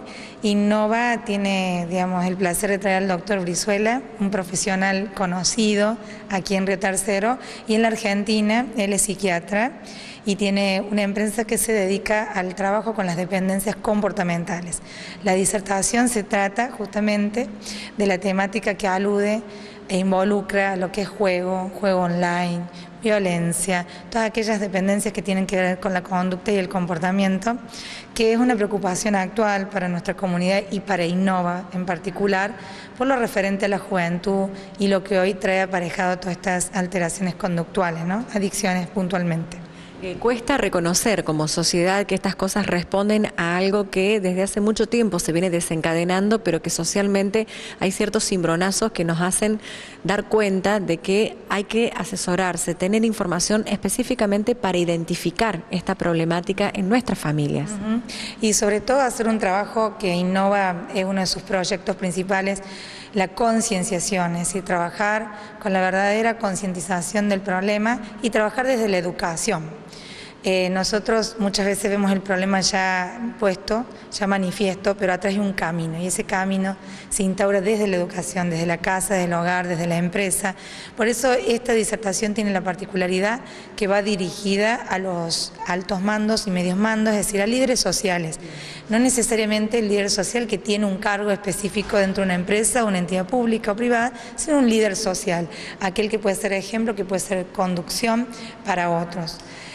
S19: Innova tiene, digamos, el placer de traer al doctor Brizuela, un profesional conocido aquí en Río Tercero y en la Argentina. Él es psiquiatra y tiene una empresa que se dedica al trabajo con las dependencias comportamentales. La disertación se trata justamente de la temática que alude e involucra lo que es juego, juego online, violencia, todas aquellas dependencias que tienen que ver con la conducta y el comportamiento, que es una preocupación actual para nuestra comunidad y para Innova en particular, por lo referente a la juventud y lo que hoy trae aparejado todas estas alteraciones conductuales, ¿no? Adicciones puntualmente.
S1: Eh, cuesta reconocer como sociedad que estas cosas responden a algo que desde hace mucho tiempo se viene desencadenando, pero que socialmente hay ciertos cimbronazos que nos hacen dar cuenta de que hay que asesorarse, tener información específicamente para identificar esta problemática en nuestras familias.
S19: Uh-huh. Y sobre todo hacer un trabajo que Innova es uno de sus proyectos principales, la concienciación, es decir, trabajar con la verdadera concientización del problema y trabajar desde la educación. Eh, nosotros muchas veces vemos el problema ya puesto, ya manifiesto, pero atrás hay un camino y ese camino se instaura desde la educación, desde la casa, desde el hogar, desde la empresa. Por eso esta disertación tiene la particularidad que va dirigida a los altos mandos y medios mandos, es decir, a líderes sociales. No necesariamente el líder social que tiene un cargo específico dentro de una empresa, una entidad pública o privada, sino un líder social, aquel que puede ser ejemplo, que puede ser conducción para otros.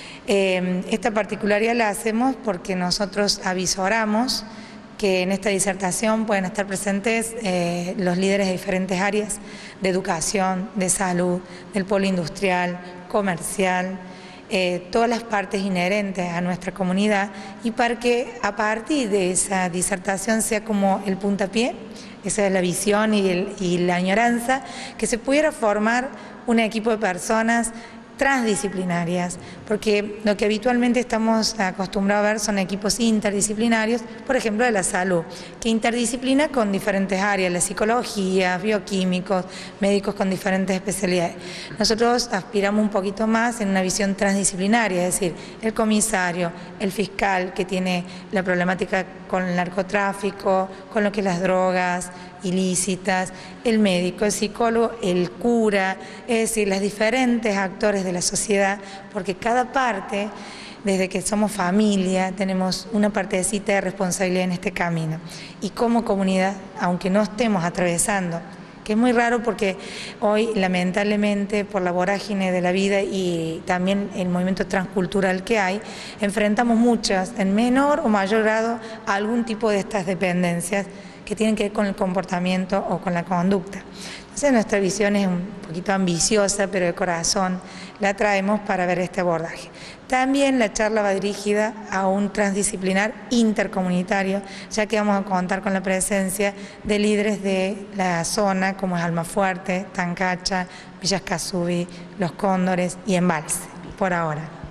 S19: Eh, esta particularidad la hacemos porque nosotros avisoramos que en esta disertación pueden estar presentes eh, los líderes de diferentes áreas de educación, de salud, del polo industrial, comercial, eh, todas las partes inherentes a nuestra comunidad, y para que a partir de esa disertación sea como el puntapié, esa es la visión y, el, y la añoranza, que se pudiera formar un equipo de personas transdisciplinarias, porque lo que habitualmente estamos acostumbrados a ver son equipos interdisciplinarios, por ejemplo de la salud, que interdisciplina con diferentes áreas, la psicología, bioquímicos, médicos con diferentes especialidades. Nosotros aspiramos un poquito más en una visión transdisciplinaria, es decir, el comisario, el fiscal que tiene la problemática con el narcotráfico, con lo que es las drogas ilícitas, el médico, el psicólogo, el cura, es decir, los diferentes actores de la sociedad, porque cada parte, desde que somos familia, tenemos una partecita de responsabilidad en este camino. Y como comunidad, aunque no estemos atravesando, que es muy raro porque hoy lamentablemente por la vorágine de la vida y también el movimiento transcultural que hay, enfrentamos muchas, en menor o mayor grado, a algún tipo de estas dependencias que tienen que ver con el comportamiento o con la conducta. Entonces nuestra visión es un poquito ambiciosa, pero de corazón la traemos para ver este abordaje. También la charla va dirigida a un transdisciplinar intercomunitario, ya que vamos a contar con la presencia de líderes de la zona, como es Almafuerte, Tancacha, Villas Casubi, Los Cóndores y Embalse, por ahora.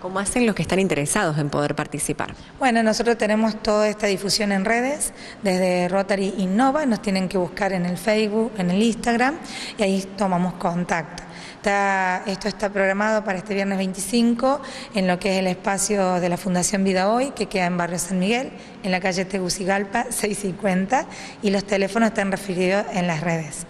S1: ¿Cómo hacen los que están interesados en poder participar?
S19: Bueno, nosotros tenemos toda esta difusión en redes, desde Rotary Innova, nos tienen que buscar en el Facebook, en el Instagram, y ahí tomamos contacto. Está, esto está programado para este viernes veinticinco en lo que es el espacio de la Fundación Vida Hoy, que queda en Barrio San Miguel, en la calle Tegucigalpa seiscientos cincuenta, y los teléfonos están referidos en las redes.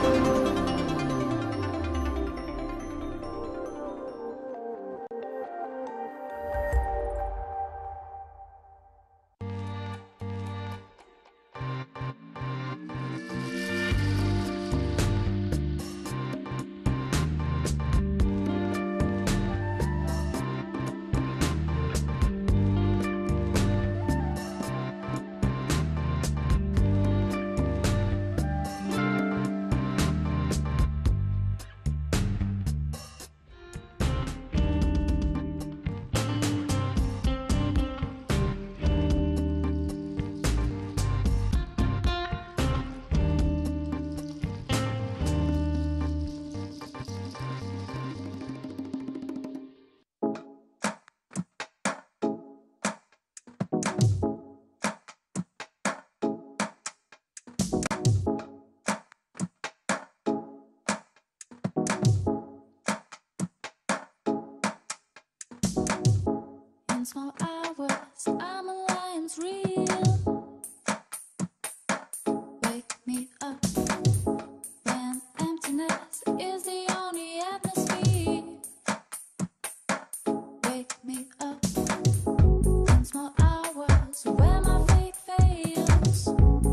S5: In small hours, I'm a lion's real. Wake me up when emptiness is the only atmosphere. Wake me up in small hours when my faith fails.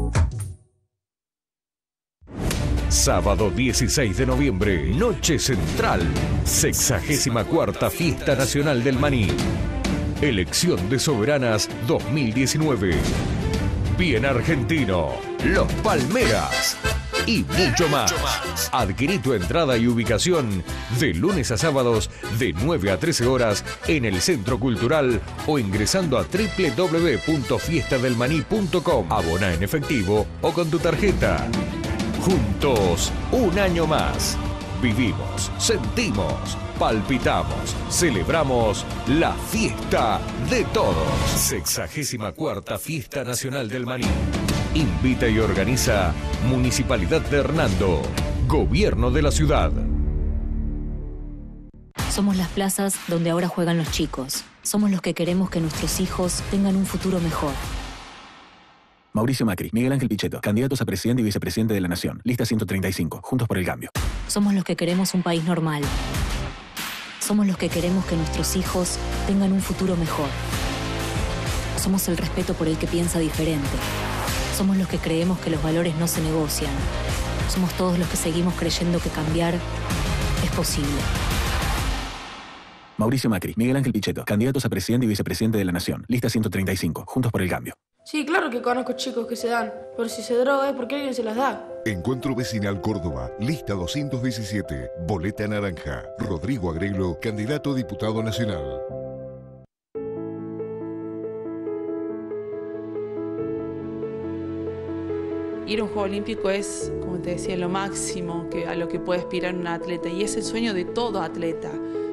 S6: Sábado dieciséis de noviembre, Noche Central, sexagésima cuarta Fiesta Nacional del Maní. Elección de Soberanas dos mil diecinueve. Bien argentino, Los Palmeras y mucho más. Adquirí tu entrada y ubicación de lunes a sábados de nueve a trece horas en el Centro Cultural o ingresando a doble u doble u doble u punto fiesta del maní punto com. Abona en efectivo o con tu tarjeta. Juntos, un año más. Vivimos, sentimos, palpitamos, celebramos la fiesta de todos. Sexagésima cuarta Fiesta Nacional del Maní. Invita y organiza Municipalidad de Hernando, Gobierno de la Ciudad.
S7: Somos las plazas donde ahora juegan los chicos. Somos los que queremos que nuestros hijos tengan un futuro mejor.
S8: Mauricio Macri, Miguel Ángel Pichetto, candidatos a presidente y vicepresidente de la Nación. Lista ciento treinta y cinco, Juntos por el Cambio.
S7: Somos los que queremos un país normal. Somos los que queremos que nuestros hijos tengan un futuro mejor. Somos el respeto por el que piensa diferente. Somos los que creemos que los valores no se negocian. Somos todos los que seguimos creyendo que cambiar es posible.
S8: Mauricio Macri, Miguel Ángel Pichetto, candidatos a presidente y vicepresidente de la Nación. Lista ciento treinta y cinco, Juntos por el Cambio.
S20: Sí, claro que conozco chicos que se dan, pero si se droga es porque alguien se las da.
S10: Encuentro Vecinal Córdoba, lista doscientos diecisiete, boleta naranja. Rodrigo Agrelo, candidato a diputado nacional.
S21: Ir a un Juego Olímpico es, como te decía, lo máximo que, a lo que puede aspirar un atleta, y es el sueño de todo atleta.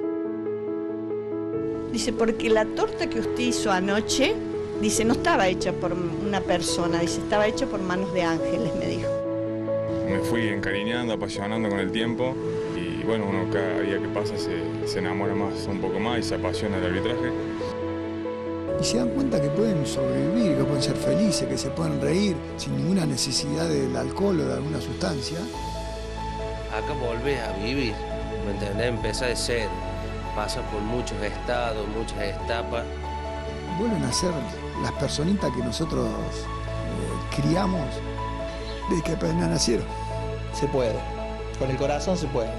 S22: Dice, porque la torta que usted hizo anoche, dice, no estaba hecha por una persona, dice, estaba hecha por manos de ángeles, me dijo.
S23: Me fui encariñando, apasionando con el tiempo, y bueno, uno cada día que pasa se, se enamora más, un poco más, y se apasiona el arbitraje.
S24: Y se dan cuenta que pueden sobrevivir, que pueden ser felices, que se pueden reír sin ninguna necesidad del alcohol o de alguna sustancia.
S25: Acá volvés a vivir, ¿me entendés? Empezás de cero, pasas por muchos estados, muchas etapas.
S24: Vuelven a ser las personitas que nosotros eh, criamos desde que apenas nacieron.
S26: Se puede, con el corazón se puede.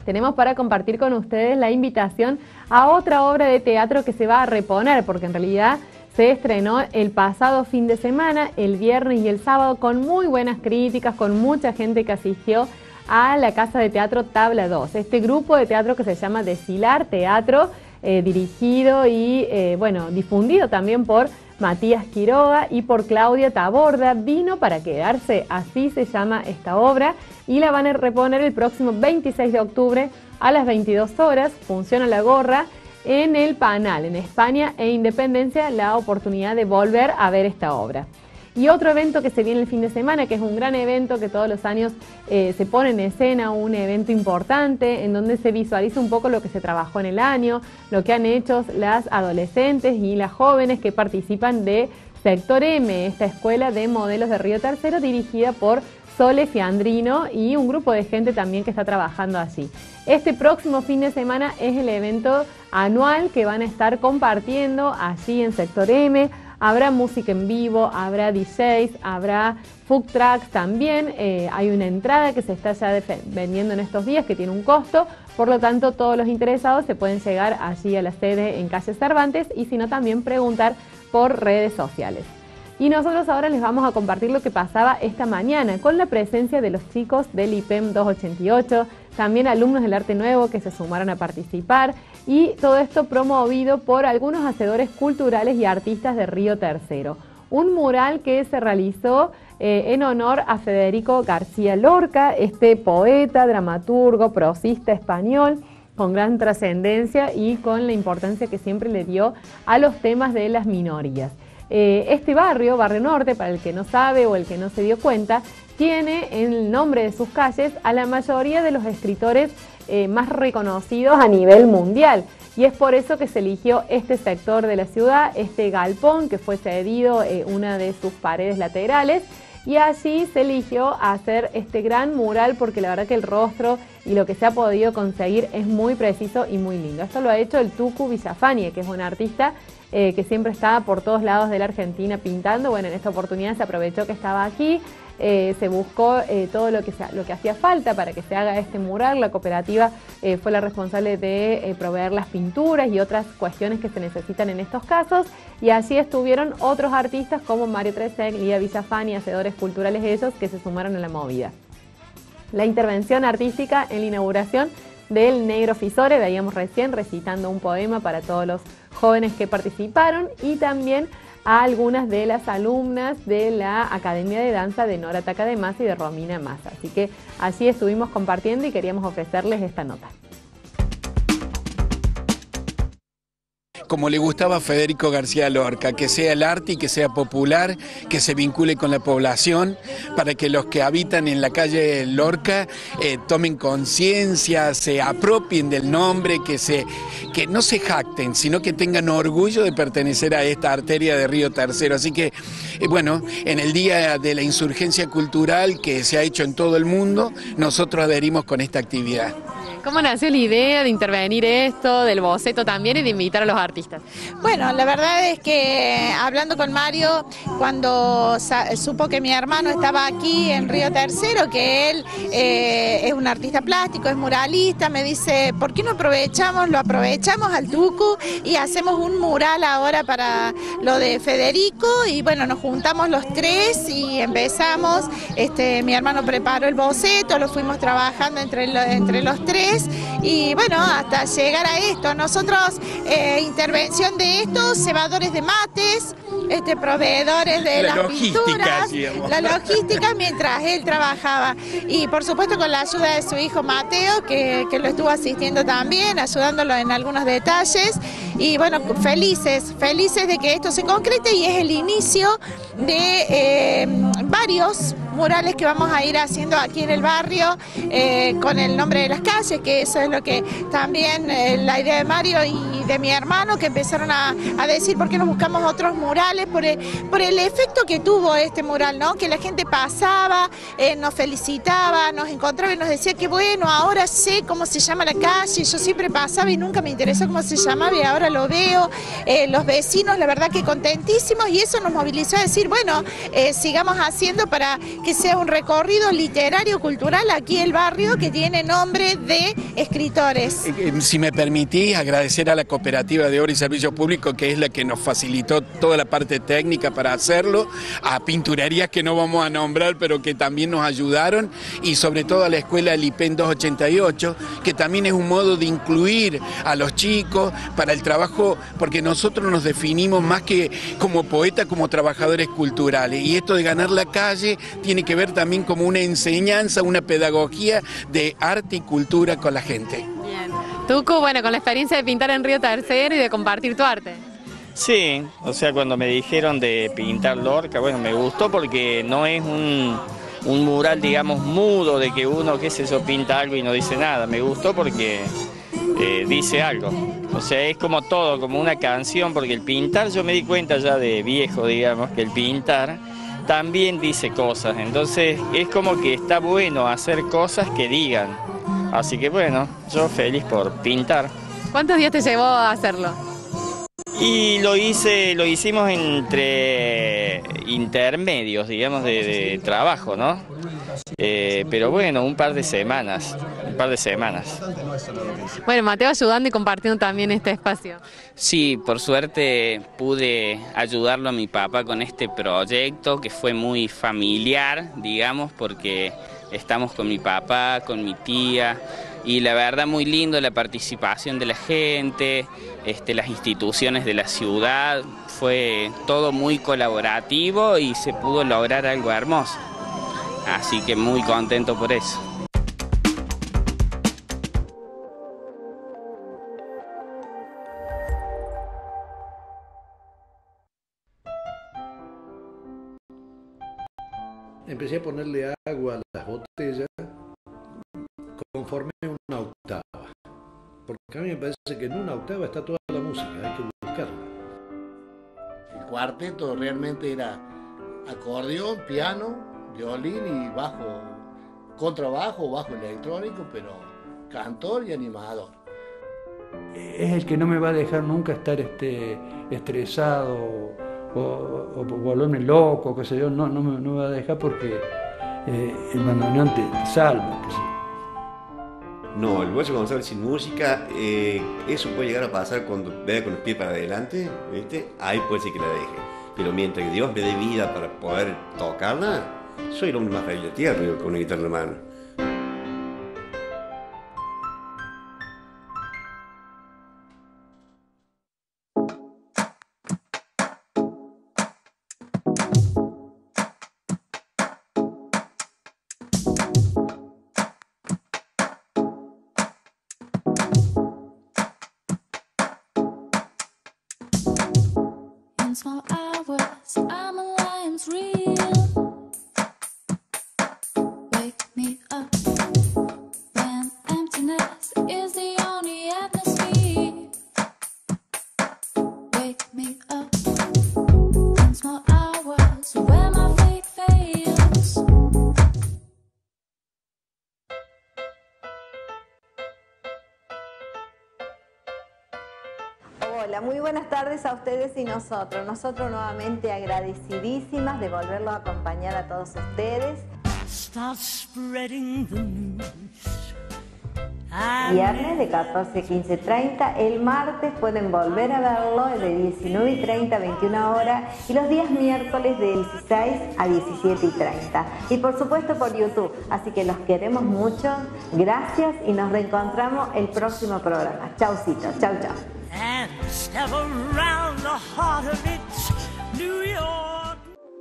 S2: tenemos para compartir con ustedes la invitación a otra obra de teatro que se va a reponer, porque en realidad se estrenó el pasado fin de semana, el viernes y el sábado, con muy buenas críticas, con mucha gente que asistió a la Casa de Teatro Tabla dos, este grupo de teatro que se llama Deshilar Teatro, eh, dirigido y eh, bueno, difundido también por Matías Quiroga y por Claudia Taborda. Vino para quedarse, así se llama esta obra, y la van a reponer el próximo veintiséis de octubre a las veintidós horas. Funciona La Gorra en el Panal, en España e Independencia, la oportunidad de volver a ver esta obra. Y otro evento que se viene el fin de semana, que es un gran evento que todos los años eh, se pone en escena, un evento importante en donde se visualiza un poco lo que se trabajó en el año, lo que han hecho las adolescentes y las jóvenes que participan de Sector M, esta escuela de modelos de Río Tercero dirigida por Sole Fiandrino y un grupo de gente también que está trabajando allí. Este próximo fin de semana es el evento anual que van a estar compartiendo allí en Sector M. Habrá música en vivo, habrá D Js, habrá food trucks también. Eh, hay una entrada que se está ya vendiendo en estos días que tiene un costo. Por lo tanto, todos los interesados se pueden llegar allí a la sede en calle Cervantes y si no también preguntar por redes sociales. Y nosotros ahora les vamos a compartir lo que pasaba esta mañana con la presencia de los chicos del I P E M doscientos ochenta y ocho, también alumnos del Arte Nuevo que se sumaron a participar, y todo esto promovido por algunos hacedores culturales y artistas de Río Tercero. Un mural que se realizó eh, en honor a Federico García Lorca, este poeta, dramaturgo, prosista español, con gran trascendencia y con la importancia que siempre le dio a los temas de las minorías. Eh, este barrio, Barrio Norte, para el que no sabe o el que no se dio cuenta, tiene en el nombre de sus calles a la mayoría de los escritores eh, más reconocidos a nivel mundial. Y es por eso que se eligió este sector de la ciudad, este galpón que fue cedido eh, una de sus paredes laterales, y allí se eligió hacer este gran mural porque la verdad que el rostro y lo que se ha podido conseguir es muy preciso y muy lindo. Esto lo ha hecho el Tucu Villafañe, que es un artista eh, que siempre está por todos lados de la Argentina pintando. Bueno, en esta oportunidad se aprovechó que estaba aquí. Eh, se buscó eh, todo lo que, se, lo que hacía falta para que se haga este mural. La cooperativa eh, fue la responsable de eh, proveer las pinturas y otras cuestiones que se necesitan en estos casos, y allí estuvieron otros artistas como Mario Tresec, Lía Villafani, hacedores culturales ellos, que se sumaron a la movida. La intervención artística en la inauguración del Negro Fisore, veíamos recién recitando un poema para todos los jóvenes que participaron, y también a algunas de las alumnas de la Academia de Danza de Nora Takademasi y de Romina Massa. Así que allí estuvimos compartiendo y queríamos ofrecerles esta nota.
S3: Como le gustaba a Federico García Lorca, que sea el arte y que sea popular, que se vincule con la población, para que los que habitan en la calle Lorca eh, tomen conciencia, se apropien del nombre, que, se, que no se jacten, sino que tengan orgullo de pertenecer a esta arteria de Río Tercero. Así que, eh, bueno, en el Día de la Insurgencia Cultural que se ha hecho en todo el mundo, nosotros adherimos con esta actividad.
S2: ¿Cómo nació la idea de intervenir esto, del boceto también y de invitar a los artistas?
S4: Bueno, la verdad es que hablando con Mario, cuando supo que mi hermano estaba aquí en Río Tercero, que él eh, es un artista plástico, es muralista, me dice, ¿por qué no aprovechamos, lo aprovechamos al Tucu y hacemos un mural ahora para lo de Federico? Y bueno, nos juntamos los tres y empezamos, este, mi hermano preparó el boceto, lo fuimos trabajando entre, lo, entre los tres. Y bueno, hasta llegar a esto, nosotros, eh, intervención de estos, cebadores de mates, este, proveedores de
S3: la
S4: las
S3: logística,
S4: pinturas,
S3: digamos.
S4: la logística mientras él trabajaba. Y por supuesto con la ayuda de su hijo Mateo, que, que lo estuvo asistiendo también, ayudándolo en algunos detalles. Y bueno, felices, felices de que esto se concrete y es el inicio de eh, varios murales que vamos a ir haciendo aquí en el barrio eh, con el nombre de las calles, que eso es lo que también eh, la idea de Mario y de mi hermano, que empezaron a, a decir por qué no buscamos otros murales murales, por el, por el efecto que tuvo este mural, ¿no? Que la gente pasaba, eh, nos felicitaba, nos encontraba y nos decía que bueno, ahora sé cómo se llama la calle, yo siempre pasaba y nunca me interesó cómo se llamaba y ahora lo veo, eh, los vecinos la verdad que contentísimos, y eso nos movilizó a decir, bueno, eh, sigamos haciendo para que sea un recorrido literario, cultural aquí el barrio que tiene nombre de escritores.
S3: Si me permitís, agradecer a la Cooperativa de Obra y Servicios Públicos, que es la que nos facilitó toda la parte técnica para hacerlo, a pinturerías que no vamos a nombrar, pero que también nos ayudaron, y sobre todo a la Escuela Lipen doscientos ochenta y ocho, que también es un modo de incluir a los chicos para el trabajo, porque nosotros nos definimos más que como poetas, como trabajadores culturales, y esto de ganar la calle tiene que ver también como una enseñanza, una pedagogía de arte y cultura con la gente.
S2: Bien. Tucu, bueno, con la experiencia de pintar en Río Tercero y de compartir tu arte.
S9: Sí, o sea, cuando me dijeron de pintar Lorca, bueno, me gustó porque no es un, un mural, digamos, mudo, de que uno, qué sé yo, pinta algo y no dice nada. Me gustó porque eh, dice algo. O sea, es como todo, como una canción, porque el pintar, yo me di cuenta ya de viejo, digamos, que el pintar también dice cosas. Entonces, es como que está bueno hacer cosas que digan. Así que bueno, yo feliz por pintar.
S2: ¿Cuántos días te llevó a hacerlo?
S9: Y lo hice, lo hicimos entre intermedios, digamos, de, de trabajo, ¿no? Eh, pero bueno, un par de semanas, un par de semanas.
S2: Bueno, Mateo ayudando y compartiendo también este espacio.
S11: Sí, por suerte pude ayudarlo a mi papá con este proyecto que fue muy familiar, digamos, porque estamos con mi papá, con mi tía, y la verdad muy lindo la participación de la gente, este, las instituciones de la ciudad, fue todo muy colaborativo y se pudo lograr algo hermoso. Así que muy contento por eso.
S12: Empecé a ponerle agua a las botellas conforme una octava, porque a mí me parece que en una octava está toda la música, hay que buscarla.
S13: El cuarteto realmente era acordeón, piano, violín y bajo, contrabajo, bajo electrónico, pero cantor y animador.
S24: Es el que no me va a dejar nunca estar este, estresado o, o, o volverme loco, qué sé yo, no, no, me, no me va a dejar porque eh, el bandoneón te salva, qué sé yo.
S14: No, el Bocho González sin música, eh, eso puede llegar a pasar cuando vea con los pies para adelante, ¿viste? Ahí puede ser que la deje. Pero mientras que Dios me dé vida para poder tocarla, soy el hombre más feliz de la tierra con una guitarra en la mano.
S5: In small hours, I'm a lion's real. Wake me up when emptiness is the only atmosphere. Wake me up in small hours when my faith fails.
S15: Hola, muy buenas tardes a ustedes y nosotros. Nosotros nuevamente agradecidísimas de volverlos a acompañar a todos ustedes. Viernes de catorce a quince treinta, el martes pueden volver a verlo de diecinueve y treinta a veintiuna horas y los días miércoles de dieciséis a diecisiete y treinta. Y por supuesto por YouTube, así que los queremos mucho, gracias y nos reencontramos el próximo programa. Chaucito, chau chau.
S27: And step around the heart of it, New York.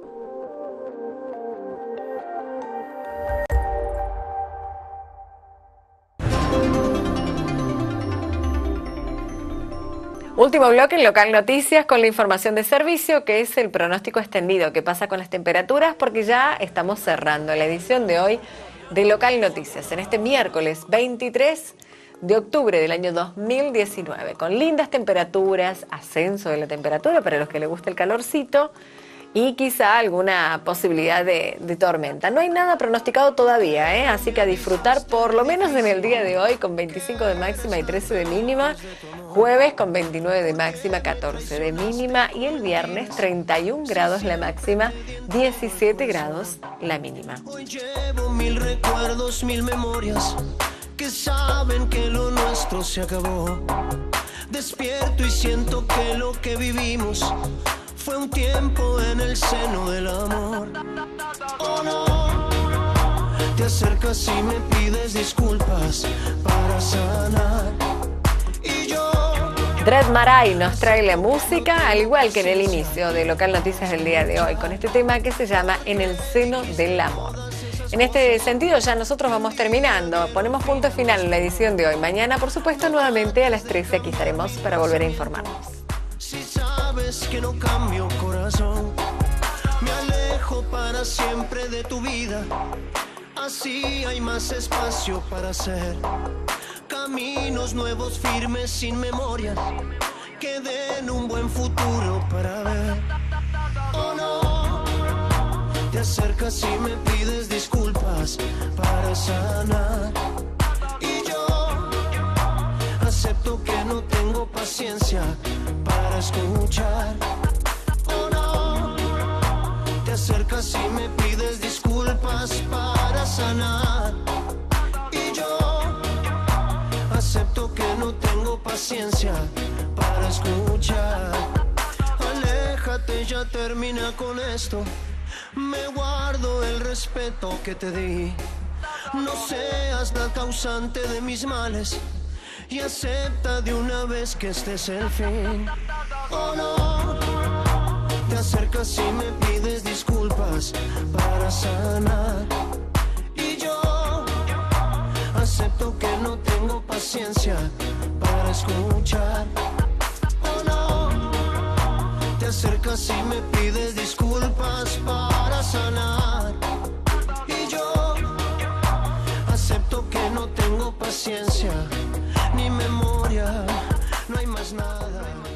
S1: Último bloque en Local Noticias con la información de servicio, que es el pronóstico extendido. ¿Qué pasa con las temperaturas? Porque ya estamos cerrando la edición de hoy de Local Noticias. En este miércoles veintitrés de octubre del año dos mil diecinueve, con lindas temperaturas, ascenso de la temperatura para los que les gusta el calorcito y quizá alguna posibilidad de, de tormenta. No hay nada pronosticado todavía, ¿eh? Así que a disfrutar por lo menos en el día de hoy con veinticinco de máxima y trece de mínima, jueves con veintinueve de máxima, catorce de mínima y el viernes treinta y un grados la máxima, diecisiete grados la mínima.
S6: Hoy llevo mil recuerdos, mil memorias que saben que lo nuestro se acabó. Despierto y siento que lo que vivimos fue un tiempo en el seno del amor. Oh no, te acercas y me pides disculpas para sanar. Y yo...
S1: Dred Maray nos trae la música, al igual que en el inicio de Local Noticias del día de hoy, con este tema que se llama En el seno del amor. En este sentido ya nosotros vamos terminando, ponemos punto final en la edición de hoy. Mañana, por supuesto, nuevamente a las trece aquí estaremos para volver a informarnos.
S6: Si sabes que no cambio corazón, me alejo para siempre de tu vida. Así hay más espacio para hacer caminos nuevos, firmes, sin memorias, que den un buen futuro para ver. Oh no, te acercas y me pides disculpas para sanar. Y yo acepto que no tengo paciencia para escuchar. Oh no, te acercas y me pides disculpas para sanar. Y yo acepto que no tengo paciencia para escuchar. Aléjate, ya termina con esto. Me guardo el respeto que te di. No seas la causante de mis males y acepta de una vez que este es el fin. Oh no, te acercas y me pides disculpas para sanar. Y yo acepto que no tengo paciencia para escuchar. Oh no, te acercas y me pides disculpas para sanar. Y yo acepto que no tengo paciencia ni memoria, no hay más nada.